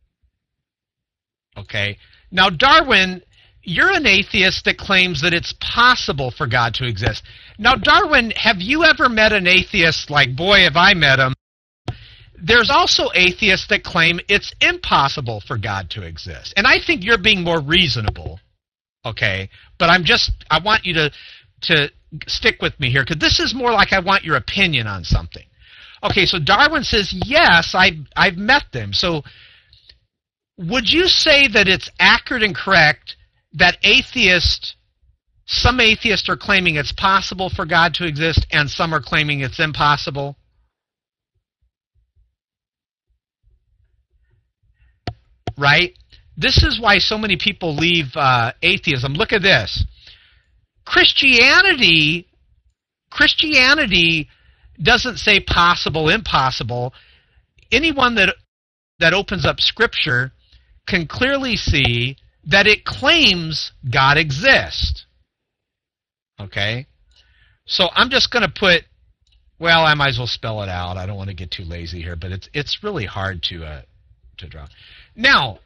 Okay. Now, Darwin, you're an atheist that claims that it's possible for God to exist. Now, Darwin, have you ever met an atheist like, boy, have I met him? There's also atheists that claim it's impossible for God to exist. And I think you're being more reasonable. Okay, but I'm just, I want you to, to stick with me here, because this is more like I want your opinion on something. Okay, so Darwin says, yes, I, I've met them. So would you say that it's accurate and correct that atheists, some atheists are claiming it's possible for God to exist, and some are claiming it's impossible? Right? This is why so many people leave uh, atheism. Look at this. Christianity, Christianity doesn't say possible, impossible. Anyone that that opens up Scripture can clearly see that it claims God exists. Okay? So I'm just going to put, well, I might as well spell it out. I don't want to get too lazy here, but it's it's really hard to uh, to draw. Now,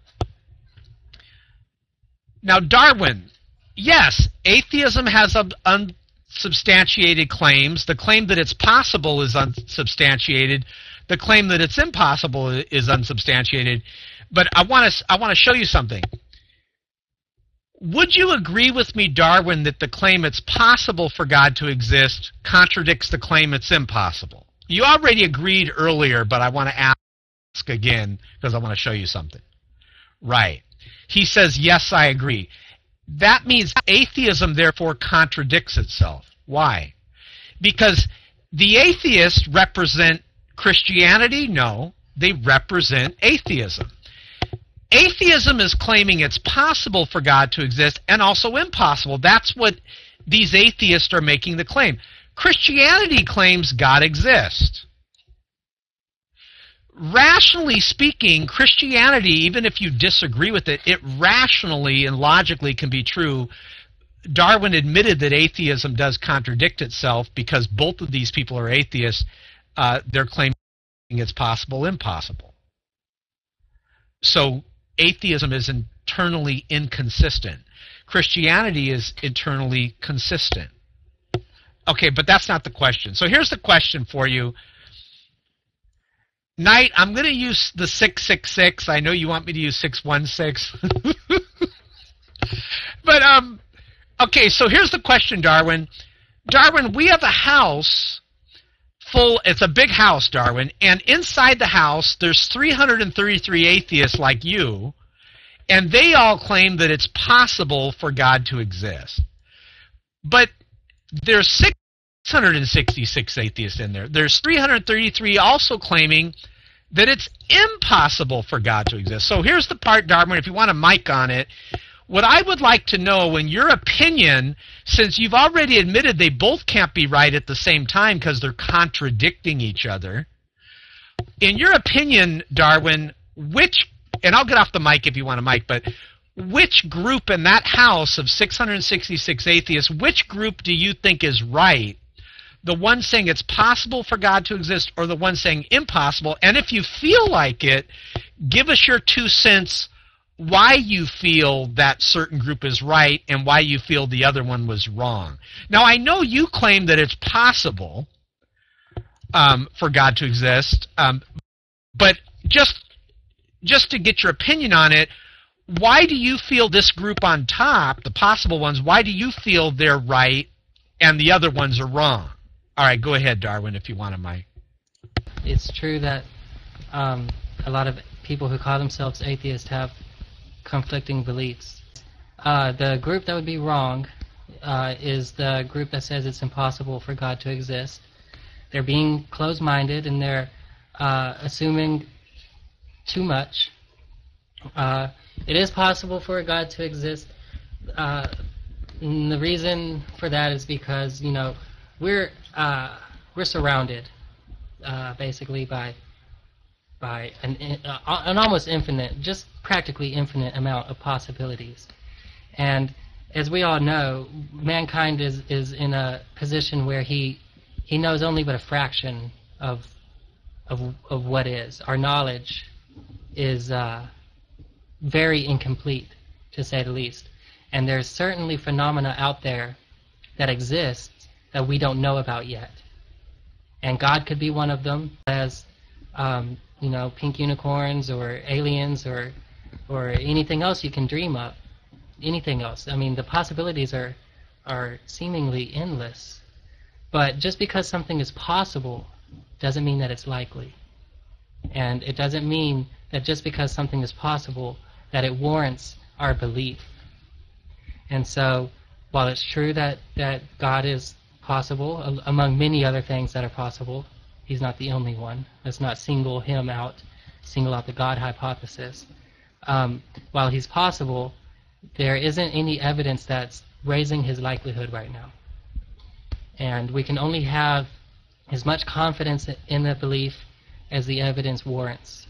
Now, Darwin, yes, atheism has unsubstantiated claims. The claim that it's possible is unsubstantiated. The claim that it's impossible is unsubstantiated. But I want to I want to show you something. Would you agree with me, Darwin, that the claim it's possible for God to exist contradicts the claim it's impossible? You already agreed earlier, but I want to ask again because I want to show you something. Right. He says, yes, I agree. That means atheism, therefore, contradicts itself. Why? Because the atheists represent Christianity? No, they represent atheism. Atheism is claiming it's possible for God to exist and also impossible. That's what these atheists are making the claim. Christianity claims God exists. Rationally speaking, Christianity, even if you disagree with it, it rationally and logically can be true. Darwin admitted that atheism does contradict itself because both of these people are atheists. Uh, they're claiming it's possible, impossible. So atheism is internally inconsistent. Christianity is internally consistent. Okay, but that's not the question. So here's the question for you. Knight, I'm going to use the six six six. I know you want me to use six one six. But, um, okay, so here's the question, Darwin. Darwin, we have a house full, it's a big house, Darwin, and inside the house there's three hundred thirty-three atheists like you, and they all claim that it's possible for God to exist. But there's six hundred sixty-six atheists in there. There's three hundred thirty-three also claiming that it's impossible for God to exist. So here's the part, Darwin, if you want a mic on it. What I would like to know, in your opinion, since you've already admitted they both can't be right at the same time because they're contradicting each other, in your opinion, Darwin, which, and I'll get off the mic if you want a mic, but which group in that house of six hundred sixty-six atheists, which group do you think is right? The one saying it's possible for God to exist or the one saying impossible? And if you feel like it, give us your two cents why you feel that certain group is right and why you feel the other one was wrong. Now, I know you claim that it's possible um, for God to exist, um, but just, just to get your opinion on it, why do you feel this group on top, the possible ones, why do you feel they're right and the other ones are wrong? All right, go ahead, Darwin, if you want a mic. It's true that um, a lot of people who call themselves atheists have conflicting beliefs. Uh, the group that would be wrong uh, is the group that says it's impossible for God to exist. They're being closed-minded, and they're uh, assuming too much. Uh, it is possible for a God to exist. Uh, and the reason for that is because, you know, we're uh, we're surrounded uh, basically by by an uh, an almost infinite, just practically infinite amount of possibilities. And as we all know, mankind is is in a position where he he knows only but a fraction of of of what is. Our knowledge is uh, very incomplete, to say the least. And there's certainly phenomena out there that exist that we don't know about yet. And God could be one of them, as um, you know, pink unicorns or aliens or or anything else you can dream of. Anything else. I mean, the possibilities are are seemingly endless. But just because something is possible doesn't mean that it's likely. And it doesn't mean that just because something is possible that it warrants our belief. And so, while it's true that, that God is possible, a- among many other things that are possible, he's not the only one. Let's not single him out, single out the God hypothesis. Um, while he's possible, there isn't any evidence that's raising his likelihood right now. And we can only have as much confidence in the belief as the evidence warrants.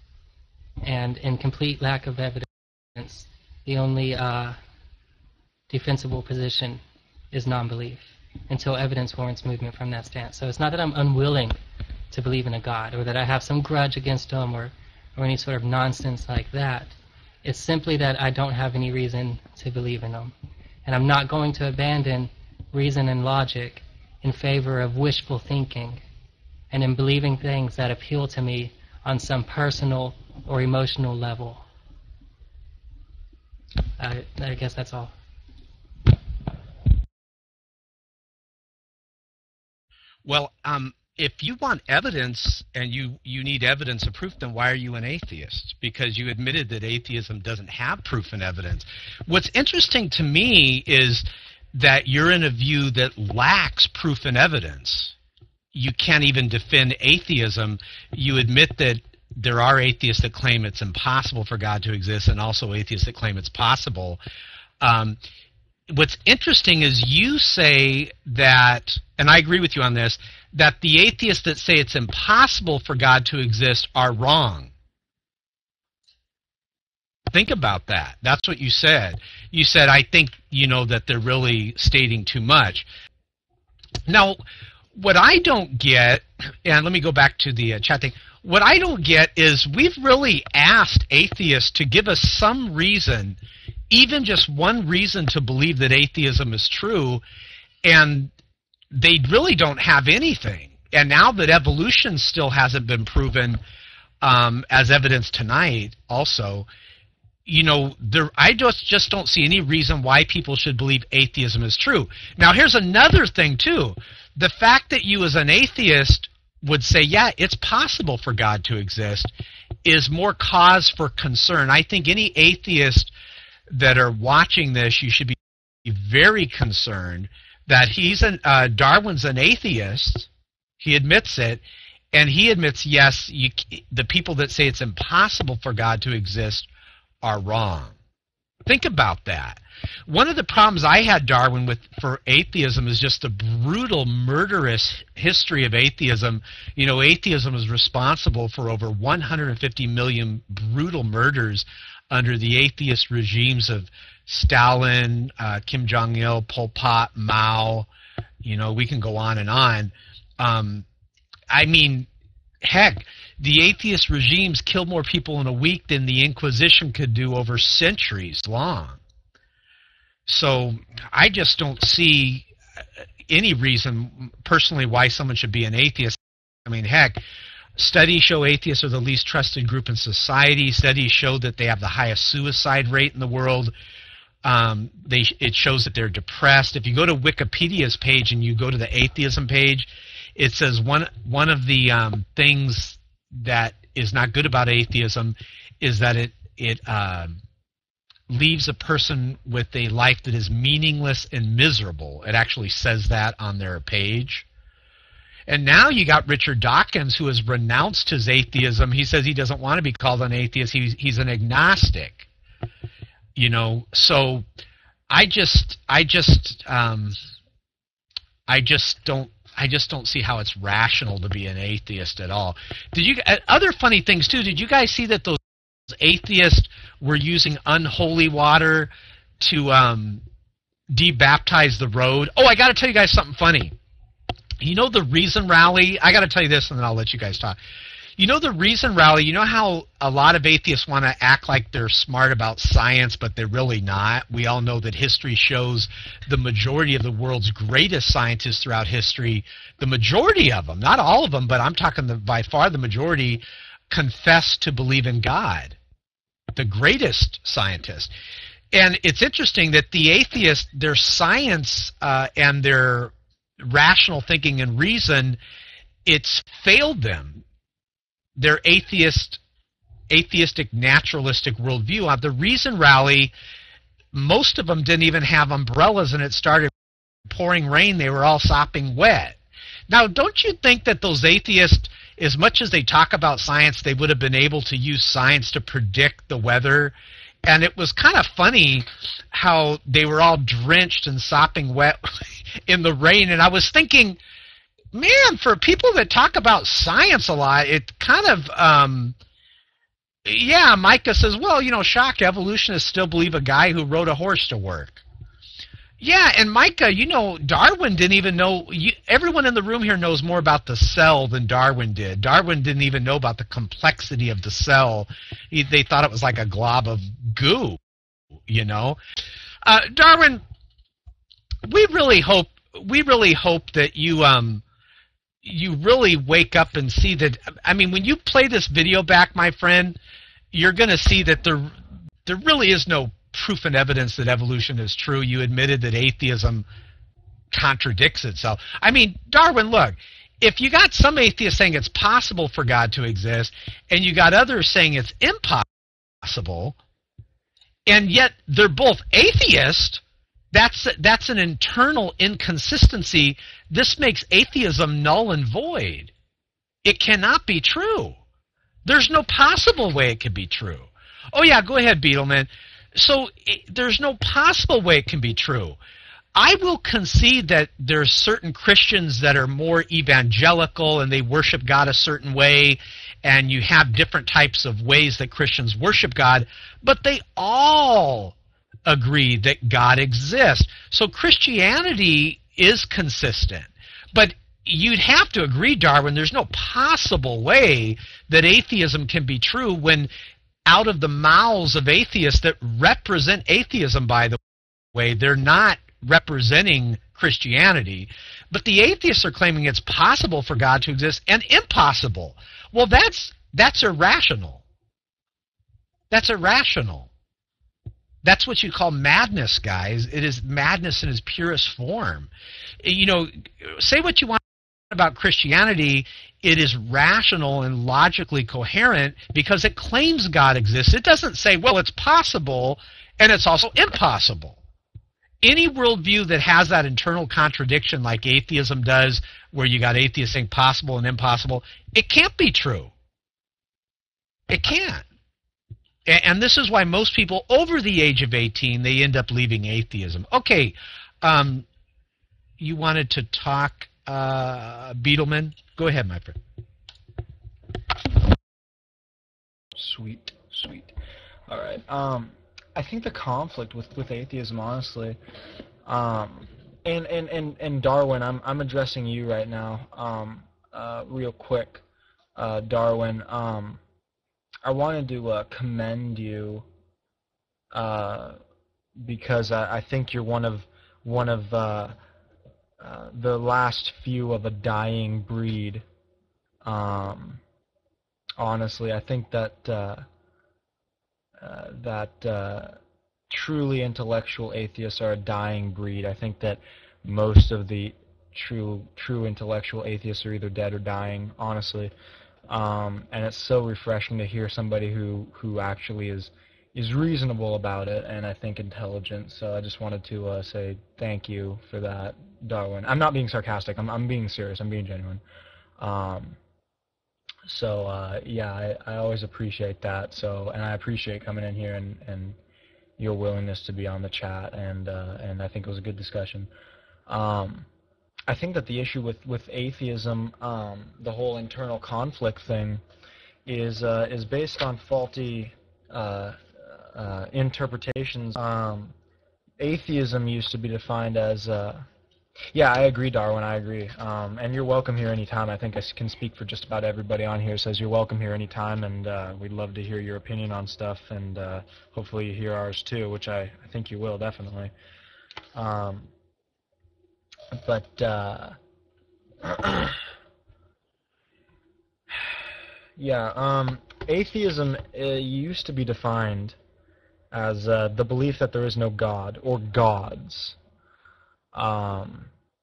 And in complete lack of evidence, the only uh, defensible position is non-belief until evidence warrants movement from that stance. So it's not that I'm unwilling to believe in a God, or that I have some grudge against him, or, or any sort of nonsense like that. It's simply that I don't have any reason to believe in him. And I'm not going to abandon reason and logic in favor of wishful thinking and in believing things that appeal to me on some personal or emotional level. I, I guess that's all. Well, um, if you want evidence and you, you need evidence of proof, then why are you an atheist? Because you admitted that atheism doesn't have proof and evidence. What's interesting to me is that you're in a view that lacks proof and evidence. You can't even defend atheism. You admit that there are atheists that claim it's impossible for God to exist, and also atheists that claim it's possible. Um, what's interesting is you say that, and I agree with you on this, that the atheists that say it's impossible for God to exist are wrong. Think about that. That's what you said. You said, I think, you know, that they're really stating too much. Now, what I don't get, and let me go back to the uh, chat thing, what I don't get is we've really asked atheists to give us some reason, even just one reason to believe that atheism is true, and they really don't have anything. And now that evolution still hasn't been proven, um, as evidence tonight also, you know, there, I just, just don't see any reason why people should believe atheism is true. Now, here's another thing, too. The fact that you as an atheist would say, yeah, it's possible for God to exist, is more cause for concern. I think any atheist that are watching this, you should be very concerned that he's an, uh, Darwin's an atheist. He admits it, and he admits, yes, you, the people that say it's impossible for God to exist are wrong. Think about that. One of the problems I had, Darwin, with for atheism is just the brutal, murderous history of atheism. You know, atheism is responsible for over one hundred fifty million brutal murders under the atheist regimes of Stalin, uh, Kim Jong-il, Pol Pot, Mao. You know, we can go on and on. Um, I mean, heck, the atheist regimes killed more people in a week than the Inquisition could do over centuries long. So I just don't see any reason, personally, why someone should be an atheist. I mean, heck, studies show atheists are the least trusted group in society. Studies show that they have the highest suicide rate in the world. Um, they, it shows that they're depressed. If you go to Wikipedia's page and you go to the atheism page, it says one, one of the um, things that is not good about atheism is that it, it uh, leaves a person with a life that is meaningless and miserable. It actually says that on their page. And now you got Richard Dawkins, who has renounced his atheism. He says he doesn't want to be called an atheist. He's, he's an agnostic. You know, so I just, I just, um, I just don't, I just don't see how it's rational to be an atheist at all. Did you? Other funny things too. Did you guys see that those atheists were using unholy water to um, debaptize the road? Oh, I got to tell you guys something funny. You know the Reason Rally? I got to tell you this, and then I'll let you guys talk. You know the Reason Rally? You know how a lot of atheists want to act like they're smart about science, but they're really not? We all know that history shows the majority of the world's greatest scientists throughout history, the majority of them, not all of them, but I'm talking the, by far the majority, confess to believe in God, the greatest scientists. And it's interesting that the atheists, their science uh, and their rational thinking and reason, it's failed them. Their atheist, atheistic, naturalistic worldview. On the Reason Rally, most of them didn't even have umbrellas, and it started pouring rain. They were all sopping wet. Now, don't you think that those atheists, as much as they talk about science, they would have been able to use science to predict the weather? And it was kind of funny how they were all drenched and sopping wet in the rain. And I was thinking, man, for people that talk about science a lot, it kind of, um, yeah, Micah says, well, you know, shocked, evolutionists still believe a guy who rode a horse to work. Yeah, and Micah, you know, Darwin didn't even know, you, everyone in the room here knows more about the cell than Darwin did. Darwin didn't even know about the complexity of the cell. He, they thought it was like a glob of goo, you know. Uh, Darwin, we really hope, we really hope that you, um, you really wake up and see that. I mean, when you play this video back, my friend, you're going to see that there, there really is no proof and evidence that evolution is true. You admitted that atheism contradicts itself. I mean, Darwin, look, if you got some atheists saying it's possible for God to exist, and you got others saying it's impossible, and yet they're both atheists, that's, that's an internal inconsistency. This makes atheism null and void. It cannot be true. There's no possible way it could be true. Oh, yeah, go ahead, Beetleman. So it, there's no possible way it can be true. I will concede that there's certain Christians that are more evangelical and they worship God a certain way, and you have different types of ways that Christians worship God, but they all agree that God exists. So Christianity is consistent. But you'd have to agree, Darwin, there's no possible way that atheism can be true when out of the mouths of atheists that represent atheism, by the way, they're not representing Christianity, but the atheists are claiming it's possible for God to exist and impossible. Well, that's that's irrational. That's irrational. That's what you call madness, guys. It is madness in its purest form. You know, say what you want about Christianity, it is rational and logically coherent because it claims God exists. It doesn't say, well, it's possible and it's also impossible. Any worldview that has that internal contradiction like atheism does, where you got atheists saying possible and impossible, it can't be true. It can't. And this is why most people over the age of eighteen, they end up leaving atheism. Okay, um, you wanted to talk, uh, Beetleman? Go ahead, my friend. Sweet, sweet. All right. Um, I think the conflict with, with atheism, honestly, um, and, and, and, and Darwin, I'm, I'm addressing you right now, um, uh, real quick, uh, Darwin. Um, I wanted to uh, commend you uh, because I, I think you're one of one of uh, uh, the last few of a dying breed. Um, honestly, I think that uh, uh, that uh, truly intellectual atheists are a dying breed. I think that most of the true true intellectual atheists are either dead or dying. Honestly. Um, and it's so refreshing to hear somebody who, who actually is is reasonable about it, and I think intelligent. So I just wanted to uh, say thank you for that, Darwin. I'm not being sarcastic. I'm I'm being serious. I'm being genuine. Um, so uh, yeah, I, I always appreciate that. So and I appreciate coming in here and, and your willingness to be on the chat, and uh, and I think it was a good discussion. Um, I think that the issue with with atheism, um, the whole internal conflict thing, is uh, is based on faulty uh, uh, interpretations. Um, atheism used to be defined as, uh, yeah, I agree, Darwin, I agree. Um, and you're welcome here anytime. I think I can speak for just about everybody on here. Says you're welcome here anytime, and uh, we'd love to hear your opinion on stuff, and uh, hopefully you hear ours too, which I, I think you will, definitely. Um, but, uh, yeah, um, atheism uh, used to be defined as uh, the belief that there is no God or gods, um,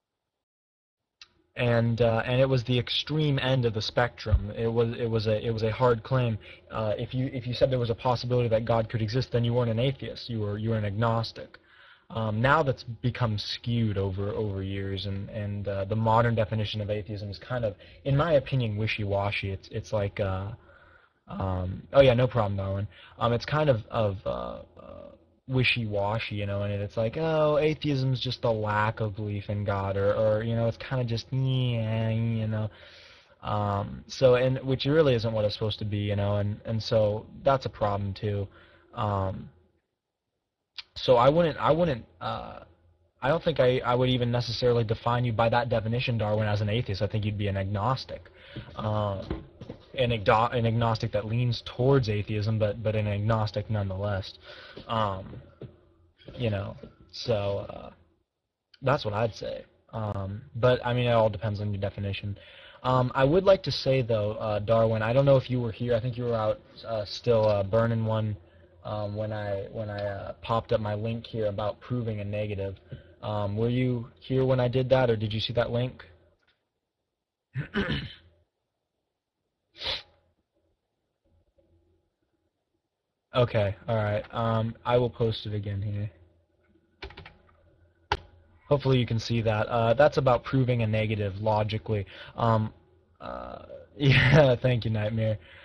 and uh, and it was the extreme end of the spectrum. It was it was a it was a hard claim. Uh, if you if you said there was a possibility that God could exist, then you weren't an atheist. You were you were an agnostic. Um, now that's become skewed over over years, and and uh, the modern definition of atheism is kind of, in my opinion, wishy-washy. It's it's like, uh, um, oh yeah, no problem, Darwin. Um, it's kind of of uh, uh, wishy-washy, you know, and it's like, oh, atheism is just a lack of belief in God, or or you know, it's kind of just yeah, you know. Um, so and which really isn't what it's supposed to be, you know, and and so that's a problem too. Um, So I wouldn't, I wouldn't, uh, I don't think I, I would even necessarily define you by that definition, Darwin, as an atheist. I think you'd be an agnostic, um, an, agno an agnostic that leans towards atheism, but but an agnostic nonetheless. Um, you know, so uh, that's what I'd say. Um, but I mean, it all depends on your definition. Um, I would like to say though, uh, Darwin, I don't know if you were here. I think you were out uh, still uh, burning one. Um, when I when I uh, popped up my link here about proving a negative. Um, were you here when I did that, or did you see that link? Okay, all right. Um, I will post it again here. Hopefully you can see that. Uh, that's about proving a negative logically. Um, uh, yeah, thank you, Nightmare.